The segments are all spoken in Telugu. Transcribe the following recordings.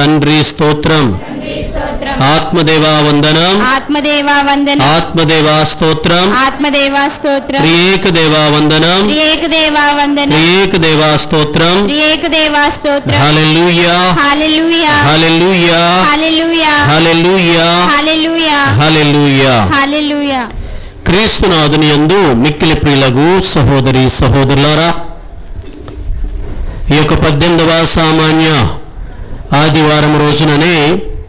తండ్రి స్తోత్రం, ఆత్మదేవా వందనం, ఆత్మదేవా స్తోత్రం, త్రియేక దేవా వందనం, త్రియేక దేవా స్తోత్రం, హల్లెలూయా హల్లెలూయా హల్లెలూయా హల్లెలూయా హల్లెలూయా హల్లెలూయా. క్రీస్తునాథుని యందు మిక్కిలి ప్రియులగు సహోదరి సహోదరులారా, ఈ యొక్క 18వ సామాన్య ఆదివారం రోజుననే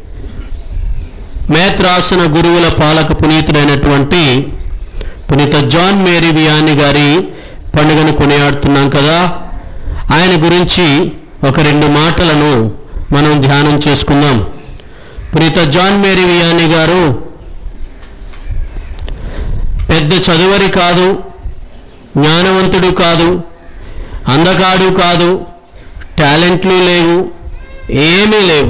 మేత్రాసన గురువుల పాలక పునీతుడైనటువంటి పునీత జాన్ మేరీ వియాని గారి పండుగను కొనియాడుతున్నాం కదా. ఆయన గురించి ఒక 2 మాటలను మనం ధ్యానం చేసుకుందాం. పునీత జాన్ మేరీ వియాని గారు పెద్ద చదువరి కాదు, జ్ఞానవంతుడు కాదు, అందగాడు కాదు, టాలెంట్లు లేవు, ఏమీ లేవు.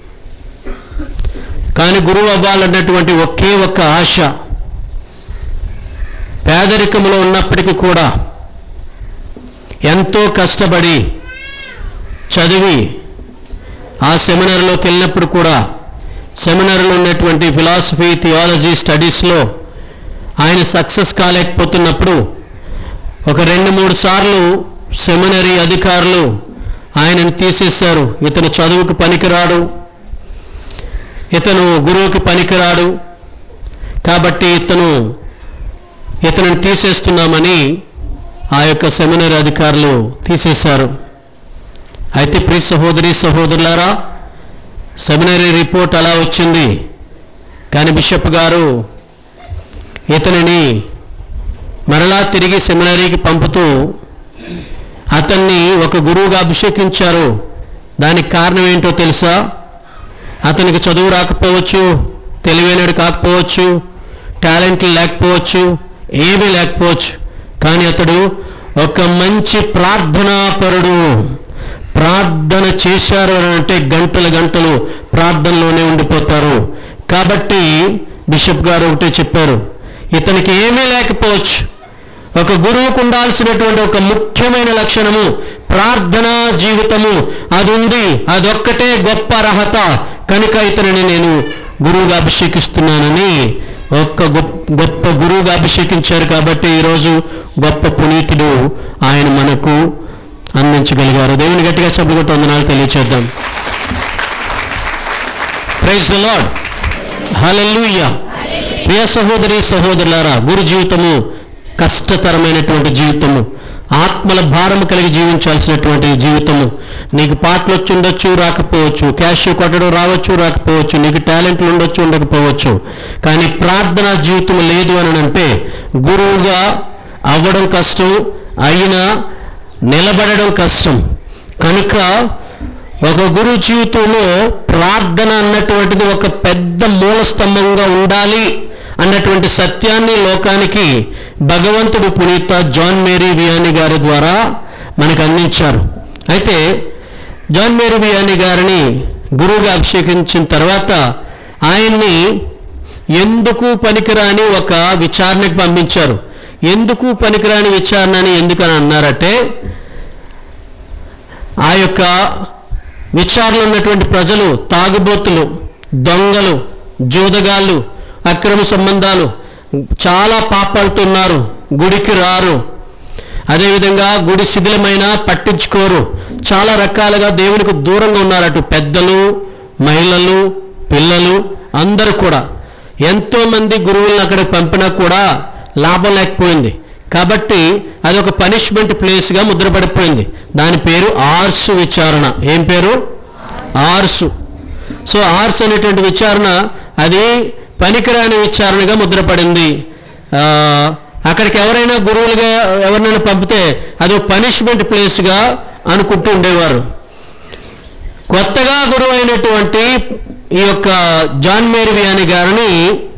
కానీ గురువు అవ్వాలన్నటువంటి ఒకే ఒక్క ఆశ. పేదరికంలో ఉన్నప్పటికీ కూడా ఎంతో కష్టపడి చదివి ఆ సెమినార్లోకి వెళ్ళినప్పుడు కూడా సెమినార్లో ఉన్నటువంటి ఫిలాసఫీ థియాలజీ స్టడీస్లో ఆయన సక్సెస్ కాలేకపోతున్నప్పుడు ఒక 2-3 సార్లు సెమినరీ అధికారులు ఆయనను తీసేశారు. ఇతను చదువుకు పనికిరాడు, ఇతను గురువుకి పనికిరాడు, కాబట్టి ఇతను తీసేస్తున్నామని ఆ యొక్క సెమినరీ అధికారులు తీసేశారు. అయితే ప్రియ సహోదరి సహోదరులారా, సెమినరీ రిపోర్ట్ అలా వచ్చింది. కానీ బిషప్ గారు ఇతనిని మరలా తిరిగి సెమినరీకి పంపుతూ అతన్ని ఒక గురువుగా అభిషేకించారు. దానికి కారణం ఏంటో తెలుసా? అతనికి చదువు రాకపోవచ్చు, తెలివైనడు కాకపోవచ్చు, టాలెంట్లు లేకపోవచ్చు, ఏమీ లేకపోవచ్చు, కానీ అతడు ఒక మంచి ప్రార్థనాపరుడు. ప్రార్థన చేశారు అని అంటే గంటలు గంటలు ప్రార్థనలోనే ఉండిపోతారు. కాబట్టి బిషప్ గారు ఒకటే చెప్పారు, ఇతనికి ఏమీ లేకపోవచ్చు, ఒక గురువుకు ఉండాల్సినటువంటి ఒక ముఖ్యమైన లక్షణము ప్రార్థనా జీవితము అది ఉంది, అదొక్కటే గొప్ప అర్హత, కనుక ఇతనిని నేను గురువుగా అభిషేకిస్తున్నానని ఒక్క గొప్ప గురువుగా అభిషేకించారు. కాబట్టి ఈరోజు గొప్ప పునీతుడు ఆయన మనకు అందించగలిగారు. దేవుని గట్టిగా చప్పట్లు కొట్టి వందనాలు తెలియచేద్దాం. Praise the lord, hallelujah. ప్రియ సహోదరి సహోదరులారా, గురు జీవితము కష్టతరమైనటువంటి జీవితము, ఆత్మల భారము కలిగి జీవించాల్సినటువంటి జీవితము. నీకు పాటలు వచ్చి ఉండొచ్చు, రాకపోవచ్చు, క్యాష్ కొట్టడం రావచ్చు, రాకపోవచ్చు, నీకు టాలెంట్లు ఉండొచ్చు, ఉండకపోవచ్చు, కానీ ప్రార్థనా జీవితం లేదు అని అంటే గురువుగా అవ్వడం కష్టం, అయినా నిలబడడం కష్టం. కనుక ఒక గురు జీవితంలో ప్రార్థన అన్నటువంటిది ఒక పెద్ద మూల స్తంభంగా ఉండాలి అన్నటువంటి సత్యాన్ని లోకానికి భగవంతుడు పునీత జాన్ మేరీ వియాని గారి ద్వారా మనకు అందించారు. అయితే జాన్ మేరీ వియాని గారిని గురువుగా అభిషేకించిన తర్వాత ఆయన్ని ఎందుకు పనికిరాని ఒక విచారణకు పంపించారు. ఎందుకు పనికిరాని విచారణ అని ఎందుకని అన్నారంటే, ఆ యొక్క విచారణలో ఉన్నటువంటి ప్రజలు తాగుబోతులు, దొంగలు, జూదగాళ్ళు, అక్రమ సంబంధాలు, చాలా పాపాలతో ఉన్నారు, గుడికి రారు, అదేవిధంగా గుడి శిథిలమైనా పట్టించుకోరు, చాలా రకాలుగా దేవునికి దూరంగా ఉన్నారు. అటు పెద్దలు, మహిళలు, పిల్లలు అందరూ కూడా. ఎంతోమంది గురువులను అక్కడికి పంపినా కూడా లాభం లేకపోయింది. కాబట్టి అది ఒక పనిష్మెంట్ ప్లేస్గా ముద్రపడిపోయింది. దాని పేరు ఆర్సు విచారణ. ఏం పేరు? ఆర్సు. సో ఆర్సు అనేటువంటి విచారణ అది పనికిరాని విచారణగా ముద్రపడింది. అక్కడికి ఎవరైనా గురువులుగా ఎవరినైనా పంపితే అది పనిష్మెంట్ ప్లేస్గా అనుకుంటూ ఉండేవారు. కొత్తగా గురువు అయినటువంటి ఈ యొక్క జాన్ మేరీ వియాని గారిని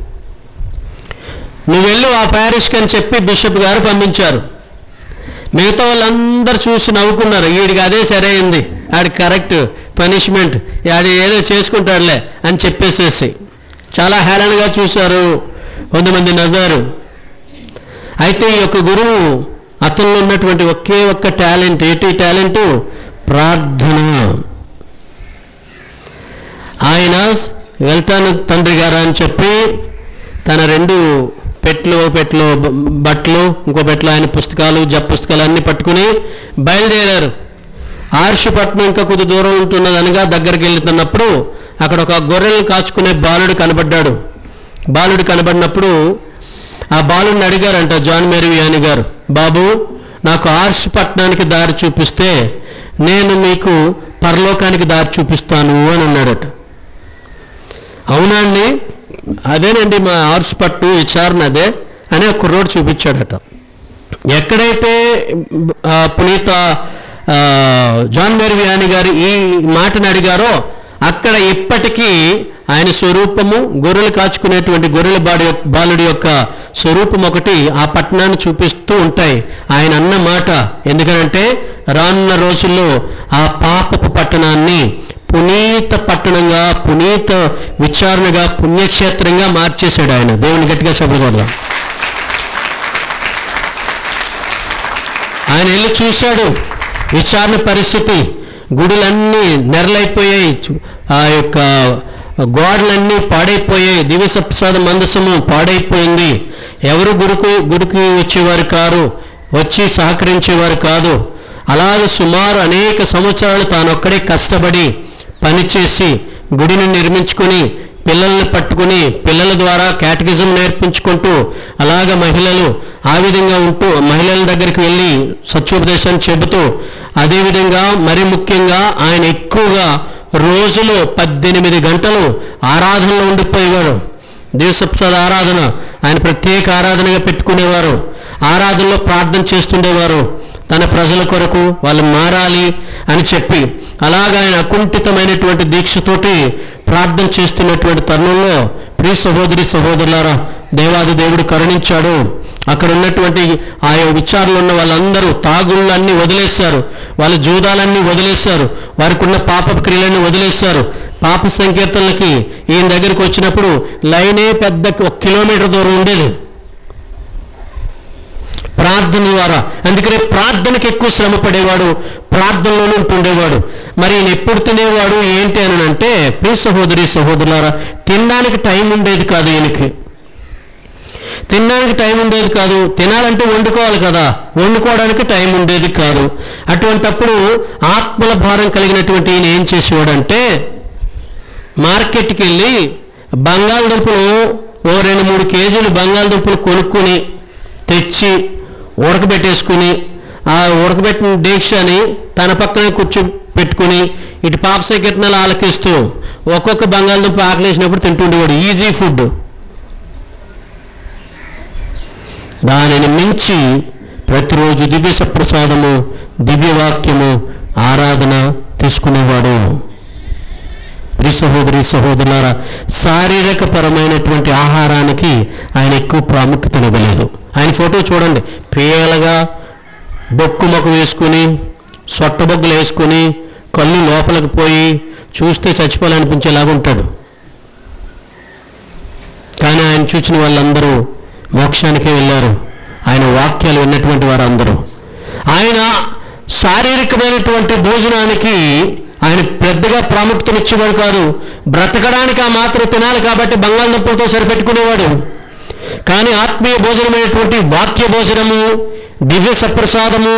నువ్వు వెళ్ళు ఆ ప్యారిష్కి అని చెప్పి బిషప్ గారు పంపించారు. మిగతా వాళ్ళందరూ చూసి నవ్వుకున్నారు, వీడికి అదే సరైంది, ఆడి కరెక్ట్ పనిష్మెంట్, ఆడి ఏదో చేసుకుంటాడులే అని చెప్పేసేసి చాలా హేళనగా చూశారు, కొంతమంది నవ్వారు. అయితే ఈ యొక్క గురువు అతనిలో ఉన్నటువంటి ఒకే ఒక్క టాలెంట్, ఏంటి టాలెంటు? ప్రార్థన. ఆయన వెళ్తాను తండ్రి గారు అని చెప్పి తన 2 పెట్టెలో బట్టలు, ఇంకో పెట్టెలో ఆయన పుస్తకాలు, పుస్తకాలు అన్నీ పట్టుకుని బయలుదేరారు. ఆర్షపట్నం ఇంకా కొద్ది దూరం ఉంటున్నదనగా దగ్గరికి వెళ్తున్నప్పుడు అక్కడ ఒక గొర్రెలను కాచుకునే బాలుడు కనబడ్డాడు. బాలుడు కనబడినప్పుడు ఆ బాలుడిని అడిగారంట జాన్ మేరీ వియాని గారు, బాబు నాకు ఆర్షపట్నానికి దారి చూపిస్తే నేను మీకు పరలోకానికి దారి చూపిస్తాను అని అన్నాడట. అవునా అండి, అదేనండి మా ఆర్షపట్నం విచారణ అదే అని ఒక కుర్రోడు చూపించాడట. ఎక్కడైతే పునీత జాన్ మేరీ వియాని గారు ఈ మాటను అడిగారో అక్కడ ఇప్పటికీ ఆయన స్వరూపము, గొర్రెలు కాచుకునేటువంటి గొర్రెల బాలుడి యొక్క స్వరూపం ఒకటి ఆ పట్టణాన్ని చూపిస్తూ ఉంటాయి. ఆయన అన్న మాట ఎందుకనంటే రానున్న రోజుల్లో ఆ పాపపు పట్టణాన్ని పునీత పట్టణంగా, పునీత విచారణగా, పుణ్యక్షేత్రంగా మార్చేశాడు ఆయన. దేవుని గట్టిగా చెప్పకూడదు. ఆయన వెళ్ళి చూశాడు విచారణ పరిస్థితి. గుడులన్నీ నెరలైపోయాయి, ఆ యొక్క గోడలన్నీ పాడైపోయాయి, దివ్య సప్రసాద మందసము పాడైపోయింది. ఎవరు గుడికి వచ్చేవారు కారు, వచ్చి సహకరించేవారు కాదు. అలాగే సుమారు అనేక సంవత్సరాలు తానొక్కడే కష్టపడి పనిచేసి గుడిని నిర్మించుకొని పిల్లల్ని పట్టుకుని పిల్లల ద్వారా క్యాటగిజం నేర్పించుకుంటూ అలాగ మహిళలు ఆ విధంగా ఉంటూ మహిళల దగ్గరికి వెళ్ళి సత్యోపదేశాన్ని చెబుతూ, అదేవిధంగా మరి ముఖ్యంగా ఆయన ఎక్కువగా రోజులో 18 గంటలు ఆరాధనలో ఉండిపోయేవారు. దివ్యసప్రసాద ఆరాధన ఆయన ప్రత్యేక ఆరాధనగా పెట్టుకునేవారు. ఆరాధనలో ప్రార్థన చేస్తుండేవారు తన ప్రజల కొరకు, వాళ్ళు మారాలి అని చెప్పి. అలాగా ఆయన అకుంఠితమైనటువంటి దీక్షతోటి ప్రార్థన చేస్తున్నటువంటి తరుణంలో ప్రియ సహోదరి సహోదరులారా, దేవాది దేవుడు కరుణించాడు. అక్కడ ఉన్నటువంటి ఆయా విచారణలో ఉన్న వాళ్ళందరూ తాగుళ్ళన్నీ వదిలేశారు, వాళ్ళ జూదాలన్నీ వదిలేశారు, వారికి ఉన్న పాప క్రియలన్నీ వదిలేశారు. పాప సంకీర్తనలకి ఈయన దగ్గరికి వచ్చినప్పుడు లైనే పెద్ద 1 కిలోమీటర్ దూరం ఉండేది ప్రార్థన ద్వారా. అందుకనే ప్రార్థనకి ఎక్కువ శ్రమ పడేవాడు, ప్రార్థనలోనే ఉంటుండేవాడు. మరి ఈయన ఎప్పుడు తినేవాడు ఏంటి అని అంటే, ప్రియ సహోదరి సహోదరులారా, తినడానికి టైం ఉండేది కాదు ఈయనకి. తినడానికి టైం ఉండేది కాదు. తినాలంటే వండుకోవాలి కదా, వండుకోవడానికి టైం ఉండేది కాదు. అటువంటప్పుడు ఆత్మల భారం కలిగినటువంటి ఈయన ఏం చేసేవాడంటే, మార్కెట్కి వెళ్ళి బంగాళదుంపలు 2-3 కేజీలు బంగాళదుంపలు కొనుక్కొని తెచ్చి ఉడకబెట్టేసుకుని ఆ ఉడకబెట్టిన దీక్షని తన పక్కనే కూర్చోపెట్టుకుని ఇటు పాప సంకీర్తనలు ఆలకిస్తూ ఒక్కొక్క బంగాళదుంప ఆకలేసినప్పుడు తింటుండేవాడు. Easy food. దానిని మించి ప్రతిరోజు దివ్య సప్రసాదము, దివ్యవాక్యము, ఆరాధన తీసుకునేవాడు. ప్రియ సహోదరి సహోదరులారా, శారీరక పరమైనటువంటి ఆహారానికి ఆయన ఎక్కువ ప్రాముఖ్యత ఇవ్వలేదు. ఆయన ఫోటో చూడండి, పేలగా బొక్కు మొక్క వేసుకుని సొట్టబొగ్గులు వేసుకుని కళ్ళు లోపలికి పోయి చూస్తే చచ్చిపోవాలనిపించేలాగా ఉంటాడు. కానీ ఆయన చూసిన వాళ్ళందరూ మోక్షానికే వెళ్ళారు, ఆయన వాక్యాలు విన్నటువంటి వారందరూ. ఆయన శారీరకమైనటువంటి భోజనానికి ఆయన పెద్దగా ప్రాముఖ్యతనిచ్చేవాడు కాదు. బ్రతకడానికి ఆ మాత్రం తినాలి కాబట్టి బంగాళదుంపలతో సరిపెట్టుకునేవాడు. కానీ ఆత్మీయ భోజనమైనటువంటి వాక్య భోజనము, దివ్య సప్రసాదము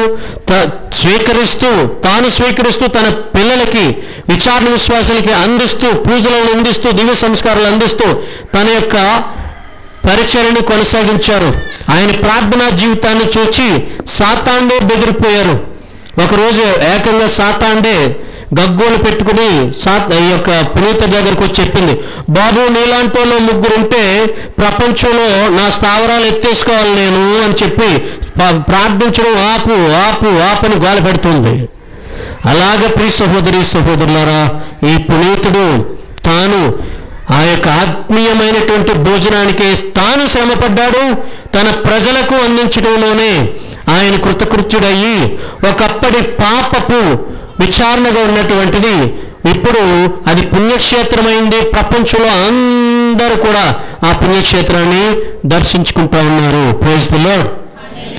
తాను స్వీకరిస్తూ తన పిల్లలకి, విచారణ విశ్వాసాలకి అందిస్తూ, పూజలను అందిస్తూ, దివ్య సంస్కారాలు అందిస్తూ తన యొక్క పరిచర్యను కొనసాగించారు. ఆయన ప్రార్థనా జీవితాన్ని చూచి సాతాండే బెదిరిపోయారు. ఒకరోజు ఏకంగా సాతాండే గగ్గోలు పెట్టుకుని ఈ యొక్క పునీత దగ్గరకు వచ్చి చెప్పింది, బాబు నీలాంటి వాళ్ళు 3 ఉంటే ప్రపంచంలో నా స్థావరాలు ఎత్తేసుకోవాలి నేను అని చెప్పి ప్రార్థించడం ఆపు ఆపు ఆపని గోల పెడుతుంది. అలాగే ప్రియ సహోదరి సహోదరులారా, ఈ పునీతుడు తాను ఆ యొక్క ఆత్మీయమైనటువంటి భోజనానికి తాను శ్రమపడ్డాడు. తన ప్రజలకు అందించడంలోనే ఆయన కృతకృత్యుడయ్యి ఒకప్పటి పాపపు విచారణగా ఉన్నటువంటిది ఇప్పుడు అది పుణ్యక్షేత్రమైంది. ప్రపంచంలో అందరూ కూడా ఆ పుణ్యక్షేత్రాన్ని దర్శించుకుంటూ ఉన్నారు. Praise the lord.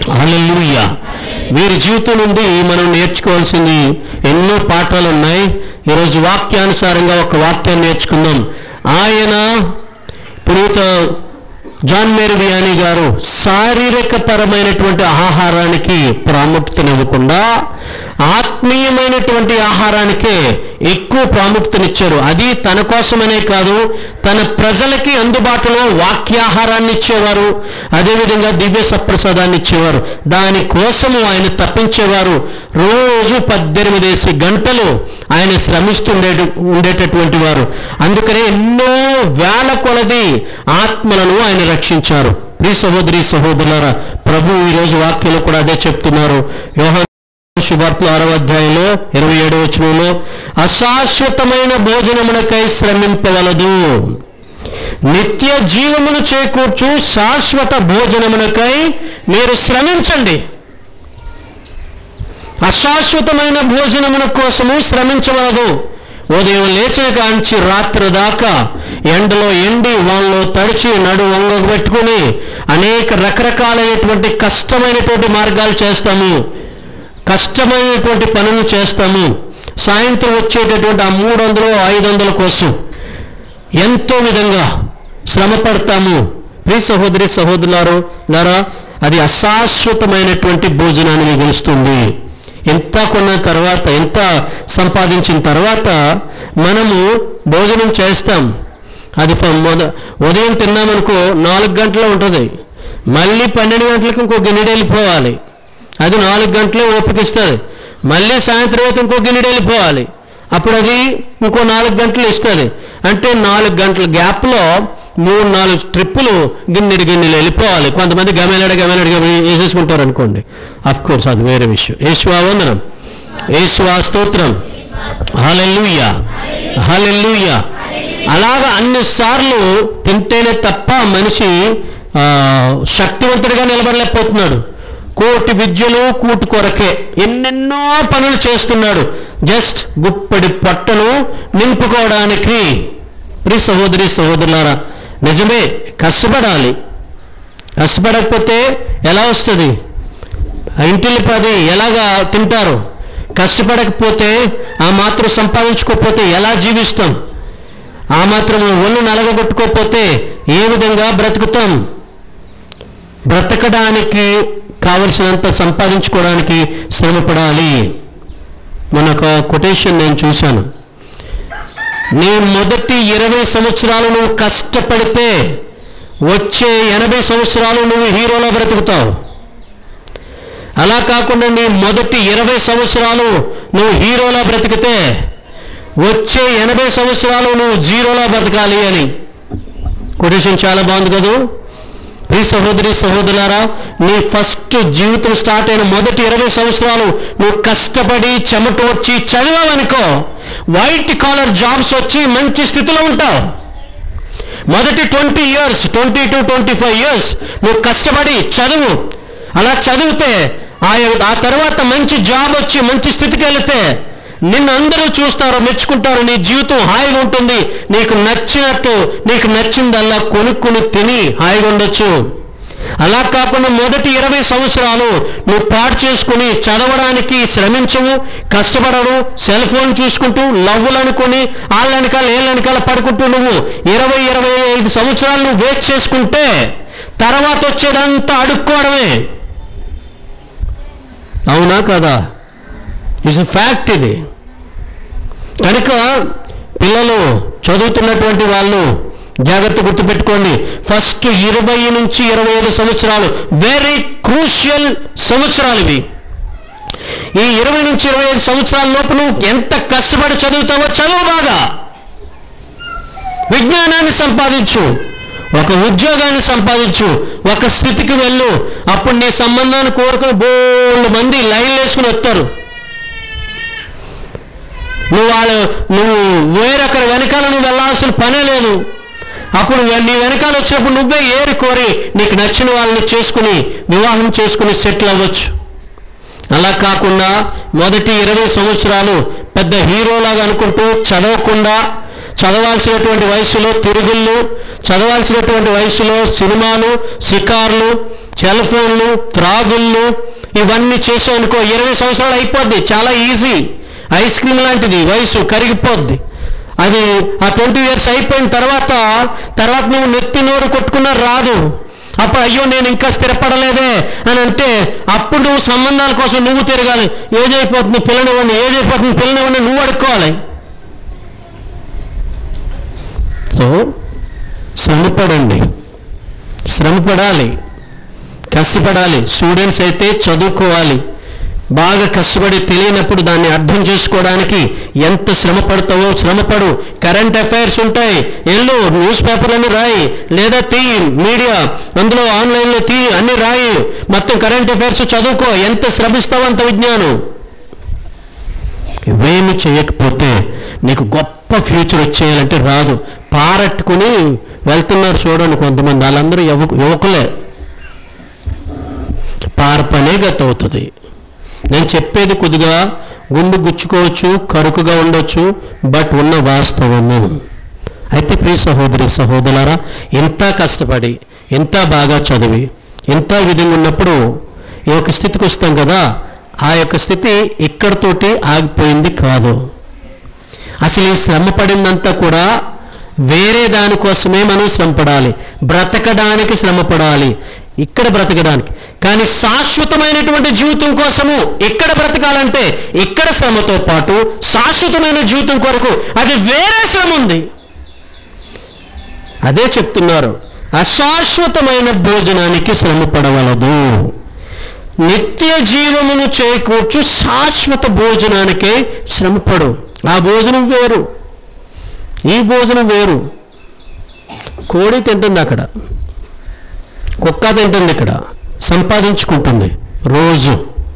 హల్లెలూయా. వీరి జీవితం నుండి మనం నేర్చుకోవాల్సింది ఎన్నో పాఠాలు ఉన్నాయి. ఈరోజు వాక్యానుసారంగా ఒక వాక్యాన్ని నేర్చుకుందాం. ఆయన పునీత జాన్ మేరీ వియానీ గారు శారీరక పరమైనటువంటి ఆహారానికి ప్రాముఖ్యతనివ్వకుండా ఆత్మీయమైనటువంటి ఆహారానికే ఎక్కువ ప్రాముఖ్యతనిచ్చారు. అది తన కోసమనే కాదు, తన ప్రజలకి అందుబాటులో వాక్యాహారాన్ని ఇచ్చేవారు, అదేవిధంగా దివ్య సప్రసాదాన్ని ఇచ్చేవారు. దానికోసము ఆయన తప్పించేవారు. రోజు 18 గంటలు ఆయన ఉండేటటువంటి వారు. అందుకనే ఎన్నో వేల కొలది ఆత్మలను ఆయన రక్షించారు. ప్రియ సహోదరి సహోదరులారా, ప్రభు ఈరోజు వాక్యంలో కూడా అదే చెప్తున్నారు. యోహాను శుభార్తలు 6వ అధ్యాయంలో 27వ వచనంలో, అశాశ్వతమైన భోజనమునకై శ్రమింపవలదు, నిత్య జీవమును చేకూర్చు శాశ్వత భోజనమునకై మీరు శ్రమించండి. అశాశ్వతమైన భోజనమున కోసము శ్రమించవలదు. ఉదయం లేచిన కాంచి రాత్రి దాకా ఎండలో ఎండి వాళ్ళలో తడిచి నడు వంగ పెట్టుకుని అనేక రకరకాలైనటువంటి కష్టమైనటువంటి మార్గాలు చేస్తాము, కష్టమైనటువంటి పనులు చేస్తాము. సాయంత్రం వచ్చేటటువంటి ఆ 300 500 కోసం ఎంతో విధంగా శ్రమ పడతాము. ప్రియ సహోదరి సహోదరులారా, అది అశాశ్వతమైనటువంటి భోజనాన్ని మిగులుస్తుంది. ఎంత కొన్న తర్వాత, ఎంత సంపాదించిన తర్వాత మనము భోజనం చేస్తాం. అది ఉదయం తిన్నామనుకో 4 గంటలు ఉంటుంది, మళ్ళీ 12 గంటలకు ఇంకో గిన్నెడు వెళ్ళిపోవాలి. అది 4 గంటలే ఓపికిస్తుంది. మళ్ళీ సాయంత్రం అయితే ఇంకో గిన్నెడు వెళ్ళిపోవాలి, అప్పుడు అది ఇంకో 4 గంటలు ఇస్తుంది. అంటే 4 గంటల గ్యాప్లో 3-4 ట్రిప్పులు గిన్నెడు వెళ్ళిపోవాలి. కొంతమంది గమేలాడిగా వేసేసుకుంటారు అనుకోండి, అఫ్కోర్స్ అది వేరే విషయం. యేసువా వందనం, యేసువా స్తోత్రం, హల్లెలూయా హల్లెలూయా. అలాగా అన్నిసార్లు తింటేనే తప్ప మనిషి శక్తివంతుడిగా నిలబడలేకపోతున్నాడు. కోటి విద్యలు కూటు కొరకే ఎన్నెన్నో పనులు చేస్తున్నాడు, జస్ట్ గుప్పడి పొట్టను నింపుకోవడానికి. ప్రియ సహోదరి సహోదరులారా, నిజమే కష్టపడాలి. కష్టపడకపోతే ఎలా వస్తుంది? ఇంటిల్లి 10 ఎలాగా తింటారు? కష్టపడకపోతే ఆ మాత్రం సంపాదించుకోకపోతే ఎలా జీవిస్తాం? ఆ మాత్రం ఒళ్ళు నలగొట్టుకోకపోతే ఏ విధంగా బ్రతుకుతాం? బ్రతకడానికి కావలసినంత సంపాదించుకోవడానికి శ్రమపడాలి. మనకు కొటేషన్ నేను చూశాను, నీ మొదటి 20 సంవత్సరాలు నువ్వు కష్టపడితే వచ్చే 80 సంవత్సరాలు నువ్వు హీరోలా బ్రతుకుతావు. అలా కాకుండా నీ మొదటి 20 సంవత్సరాలు నువ్వు హీరోలా బ్రతికితే వచ్చే 80 సంవత్సరాలు నువ్వు జీరోలా బ్రతకాలి అని. కొటేషన్ చాలా బాగుంది కదా. ప్రియ సహోదరి సహోదరులారా, నీ ఫస్ట్ జీవితం స్టార్ట్ అయిన మొదటి 20 సంవత్సరాలు నువ్వు కష్టపడి చెమట వచ్చి చదివావనుకో, వైట్ కాలర్ జాబ్స్ వచ్చి మంచి స్థితిలో ఉంటావు. మొదటి 20 years 20 to 25 years నువ్వు కష్టపడి చదువు. అలా చదివితే ఆ తర్వాత మంచి జాబ్ వచ్చి మంచి స్థితికి వెళితే నిన్ను అందరూ చూస్తారు, మెచ్చుకుంటారు, నీ జీవితం హాయిగా ఉంటుంది. నీకు నచ్చినట్టు, నీకు నచ్చిందల్లా కొనుక్కుని తిని హాయిగా ఉండొచ్చు. అలా కాకుండా మొదటి 20 సంవత్సరాలు నువ్వు పాడు చేసుకుని చదవడానికి శ్రమించవు, కష్టపడవు, సెల్ ఫోన్ చూసుకుంటూ లవ్వులు అనుకుని వాళ్ళ వెనకాల ఏళ్ళ వెనకాల పడుకుంటూ నువ్వు 20-25 సంవత్సరాలు నువ్వు వేస్ట్ చేసుకుంటే తర్వాత వచ్చేదంతా అడుక్కోవడమే. అవునా కదా? ఇట్స్ ఫ్యాక్ట్ ఇది. కనుక పిల్లలు చదువుతున్నటువంటి వాళ్ళు జాగ్రత్త గుర్తుపెట్టుకోండి. ఫస్ట్ 20 నుంచి 25 సంవత్సరాలు వెరీ క్రూషియల్ సంవత్సరాలు ఇవి. ఈ 20 నుంచి 25 సంవత్సరాల లోపు నువ్వు ఎంత కష్టపడి చదువుతావో చదువు, బాగా విజ్ఞానాన్ని సంపాదించు, ఒక ఉద్యోగాన్ని సంపాదించు, ఒక స్థితికి వెళ్ళు. అప్పుడు నీ సంబంధాన్ని కోరుకుని బోల్డ్ మంది లైన్ వేసుకుని వస్తారు. నువ్వు వేరొకరి వెనకాల నువ్వు వెళ్ళాల్సిన పనే లేదు. అప్పుడు నీ వెనకాల వచ్చినప్పుడు నువ్వే ఏరి కోరి నీకు నచ్చిన వాళ్ళని చేసుకుని వివాహం చేసుకుని సెటిల్ అవ్వచ్చు. అలా కాకుండా మొదటి 20 సంవత్సరాలు పెద్ద హీరోలాగా అనుకుంటూ చదవకుండా, చదవాల్సినటువంటి వయసులో తిరుగుళ్ళు, చదవాల్సినటువంటి వయసులో సినిమాలు, షికార్లు, సెల్ ఫోన్లు, త్రాగుళ్ళు ఇవన్నీ చేసావనుకో 20 సంవత్సరాలు అయిపోద్ది. చాలా ఈజీ. ఐస్ క్రీమ్ లాంటిది, వయసు కరిగిపోద్ది. అది ఆ 20 years అయిపోయిన తర్వాత నువ్వు నెత్తి నోరు కొట్టుకున్నా రాదు. అప్పుడు అయ్యో నేను ఇంకా స్థిరపడలేదే అని అంటే అప్పుడు నువ్వు సంబంధాల కోసం నువ్వు తిరగాలి. ఏదైపోతుంది పిల్లనివ్వండి నువ్వు అడుక్కోవాలి. సో శ్రమపడాలి, కష్టపడాలి. స్టూడెంట్స్ అయితే చదువుకోవాలి, బాగా కష్టపడి తెలియనప్పుడు దాన్ని అర్థం చేసుకోవడానికి ఎంత శ్రమ పడతావో శ్రమపడు. కరెంట్ అఫైర్స్ ఉంటాయి, ఎల్లు న్యూస్ పేపర్లన్నీ రాయి, లేదా తీయి మీడియా అందులో ఆన్లైన్లో తీయి, అన్ని రాయి, మొత్తం కరెంట్ అఫైర్స్ చదువుకో. ఎంత శ్రమిస్తావో అంత విజ్ఞానం. ఇవేమి చేయకపోతే నీకు గొప్ప ఫ్యూచర్ వచ్చేయాలంటే రాదు. పారట్టుకుని వెళ్తున్నారు చూడండి కొంతమంది, వాళ్ళందరూ యువకులే. పారపనే గత అవుతుంది. నేను చెప్పేది కొద్దిగా గుండు గుచ్చుకోవచ్చు, కరుకుగా ఉండొచ్చు, బట్ ఉన్న వాస్తవము. అయితే ప్రియ సహోదరి సహోదరులారా, ఇంత కష్టపడి ఇంత బాగా చదివి ఇంత విధంగా ఉన్నప్పుడు ఈ యొక్క స్థితికి వస్తాం కదా, ఆ యొక్క స్థితి ఇక్కడితోటి ఆగిపోయింది కాదు. అసలు ఈ శ్రమ పడిందంతా కూడా వేరే దానికోసమే మనం శ్రమపడాలి, బ్రతకడానికి శ్రమపడాలి, ఇక్కడ బ్రతకడానికి. కానీ శాశ్వతమైనటువంటి జీవితం కోసము ఇక్కడ బ్రతకాలంటే ఇక్కడ శ్రమతో పాటు శాశ్వతమైన జీవితం కొరకు అది వేరే శ్రమ ఉంది. అదే చెప్తున్నారు, అశాశ్వతమైన భోజనానికి శ్రమ పడవలదు, నిత్య జీవమును చేకూర్చు శాశ్వత భోజనానికే శ్రమపడు. ఆ భోజనం వేరు, ఈ భోజనం వేరు. కోడి తింటుంది అక్కడ, కుక్క తింటుంది ఇక్కడ, సంపాదించుకుంటుంది రోజు.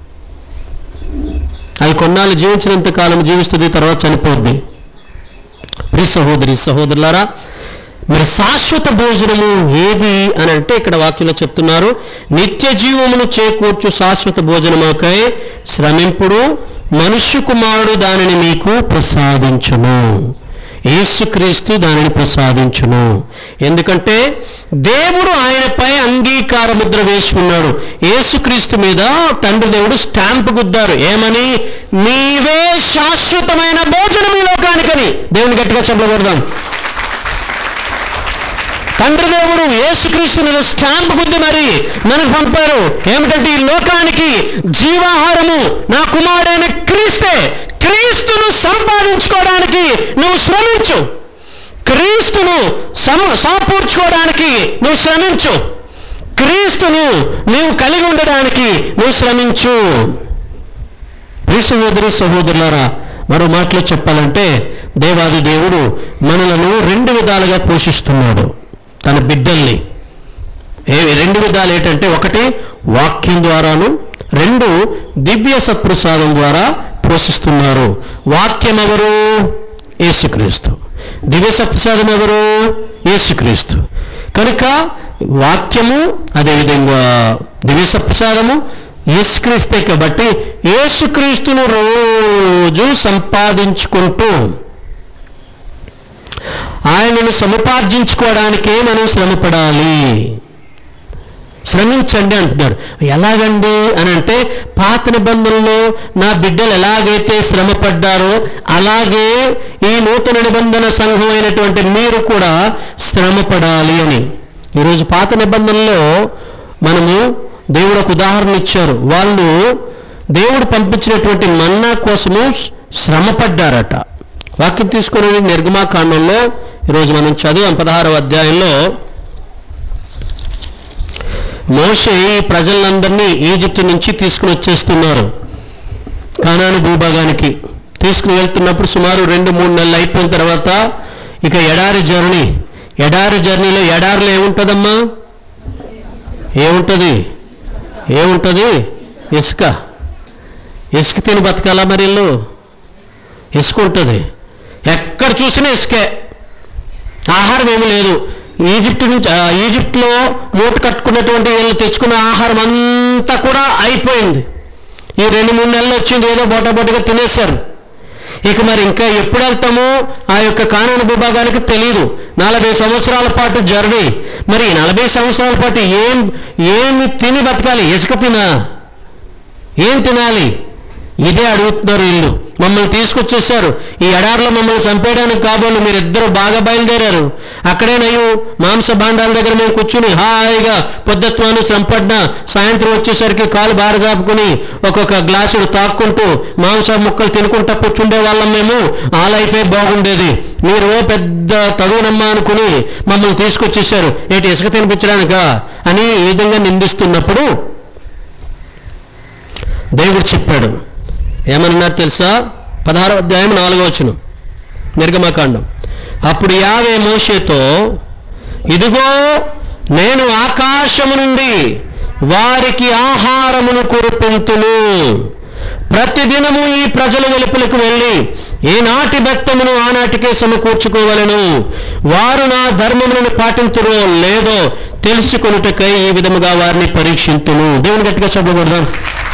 అది కొన్నాళ్ళు జీవించినంత కాలం జీవిస్తుంది, తర్వాత చనిపోద్ది. ప్రియ సహోదరి సహోదరులారా, మరి శాశ్వత భోజనము ఏది అని అంటే ఇక్కడ వాక్యంలో చెప్తున్నారు, నిత్య జీవమును చేకూర్చు శాశ్వత భోజనముకై శ్రమింపుడు, మనుష్య కుమారుడు దానిని మీకు ప్రసాదించును. యేసుక్రీస్తు దానిని ప్రసాదించును. ఎందుకంటే దేవుడు ఆయనపై అంగీకార ముద్ర వేసి ఉన్నాడు. యేసుక్రీస్తు మీద తండ్రి దేవుడు స్టాంప్ గుద్దారు. ఏమని? నీవే శాశ్వతమైన భోజనం ఈ లోకానికని. దేవుని గట్టిగా చెప్పకూడదాం. తండ్రి దేవుడు యేసుక్రీస్తు మీద స్టాంప్ గుద్ది మరి మనకు పంపారు. ఏమిటంటే ఈ లోకానికి జీవాహారము నా కుమారుడైన క్రీస్తే. క్రీస్తును సంపాదించుకోవడానికి నువ్వు శ్రమించు, క్రీస్తును సమకూర్చుకోవడానికి నువ్వు శ్రమించు, క్రీస్తును నీవు కలిగి ఉండడానికి నువ్వు శ్రమించు. ప్రియ సహోదరి సహోదరులారా, మరో మాటలో చెప్పాలంటే దేవాది దేవుడు మనలను 2 విధాలుగా పోషిస్తున్నాడు తన బిడ్డల్ని. 2 విధాలు ఏంటంటే, 1 వాక్యం ద్వారాను, 2 దివ్య సత్ప్రసాదం ద్వారా పోషిస్తున్నారు. వాక్యం ఎవరు? యేసుక్రీస్తు. దివ్య సత్ప్రసాదం ఎవరు? యేసుక్రీస్తు. కనుక వాక్యము అదేవిధంగా దివ్య సత్ప్రసాదము యేసుక్రీస్తే. కాబట్టి యేసుక్రీస్తును రోజు సంపాదించుకుంటూ ఆయనను సముపార్జించుకోవడానికే మనం శ్రమపడాలి. శ్రమించండి అంటున్నాడు. ఎలాగండి అని అంటే, పాత నిబంధనలో నా బిడ్డలు ఎలాగైతే శ్రమపడ్డారో అలాగే ఈ నూతన నిబంధన సంఘం అయినటువంటి మీరు కూడా శ్రమపడాలి అని. ఈరోజు పాత నిబంధనలో మనము దేవుడు ఒక ఉదాహరణ ఇచ్చారు. వాళ్ళు దేవుడు పంపించినటువంటి మన్నా కోసము శ్రమపడ్డారట. వాక్యం తీసుకుని నిర్గమాకాండంలో ఈరోజు మనం చదివాం 16వ అధ్యాయంలో. మోషే ఈ ప్రజలందరినీ ఈజిప్ట్ నుంచి తీసుకుని వచ్చేస్తున్నారు కానాను భూభాగానికి. తీసుకుని వెళ్తున్నప్పుడు సుమారు 2-3 నెలలు అయిపోయిన తర్వాత ఇక ఎడారి జర్నీలో ఎడారిలో ఏముంటుందమ్మా? ఏముంటుంది? ఇసుక తిని బతకాలా మరి? ఇల్లు ఇసుక ఉంటుంది, ఎక్కడ చూసినా ఇసుకే, ఆహారం ఏమీ లేదు. ఈజిప్ట్లో మూట కట్టుకున్నటువంటి వీళ్ళు తెచ్చుకున్న ఆహారం అంతా కూడా అయిపోయింది. ఈ 2-3 నెలలు వచ్చింది, ఏదో బొట్టగా తినేశారు. ఇక మరి ఇంకా ఎప్పుడు వెళ్తామో ఆ యొక్క కానాను భూభాగానికి తెలియదు. 40 సంవత్సరాల పాటు జర్నీ. మరి 40 సంవత్సరాల పాటు ఏమి తిని బతకాలి? ఇసుక ఏం తినాలి? ఇదే అడుగుతున్నారు వీళ్ళు. మమ్మల్ని తీసుకొచ్చేసారు, ఈ ఎడారిలో మమ్మల్ని చంపేయడానికి కాబోలు మీరిద్దరూ బాగా బయలుదేరారు. అక్కడేనయ్యూ మాంస భాండాల దగ్గర మేము కూర్చుని హాయిగా పొద్దుత్వాన్ని సంపడిన సాయంత్రం వచ్చేసరికి కాలు బారజాపుకుని ఒక్కొక్క గ్లాసుడు తాక్కుంటూ మాంస ముక్కలు తినుకుంటా కూర్చుండే వాళ్ళం మేము. ఆ లైఫే బాగుండేది. మీరు పెద్ద తగునమ్మా అనుకుని మమ్మల్ని తీసుకొచ్చేసారు, ఏంటి ఇసుక తినిపించడానికా అని ఈ విధంగా నిందిస్తున్నప్పుడు దేవుడు చెప్పాడు. ఏమన్నారు తెలుసా? 16వ అధ్యాయం 4వ వచనం నిర్గమకాండం. అప్పుడు యావే మోషేతో, ఇదిగో నేను ఆకాశము నుండి వారికి ఆహారమును కురిపింతును. ప్రతిదినము ఈ ప్రజల వెలుపలకు వెళ్ళి ఏనాటి బెత్తమును ఆనాటికే సమకూర్చుకోవలను. వారు నా ధర్మములను పాటించురో లేదో తెలుసుకొనుటకై ఈ విధముగా వారిని పరీక్షింతును. దేవుని గట్టిగా చెప్పకూడదాం.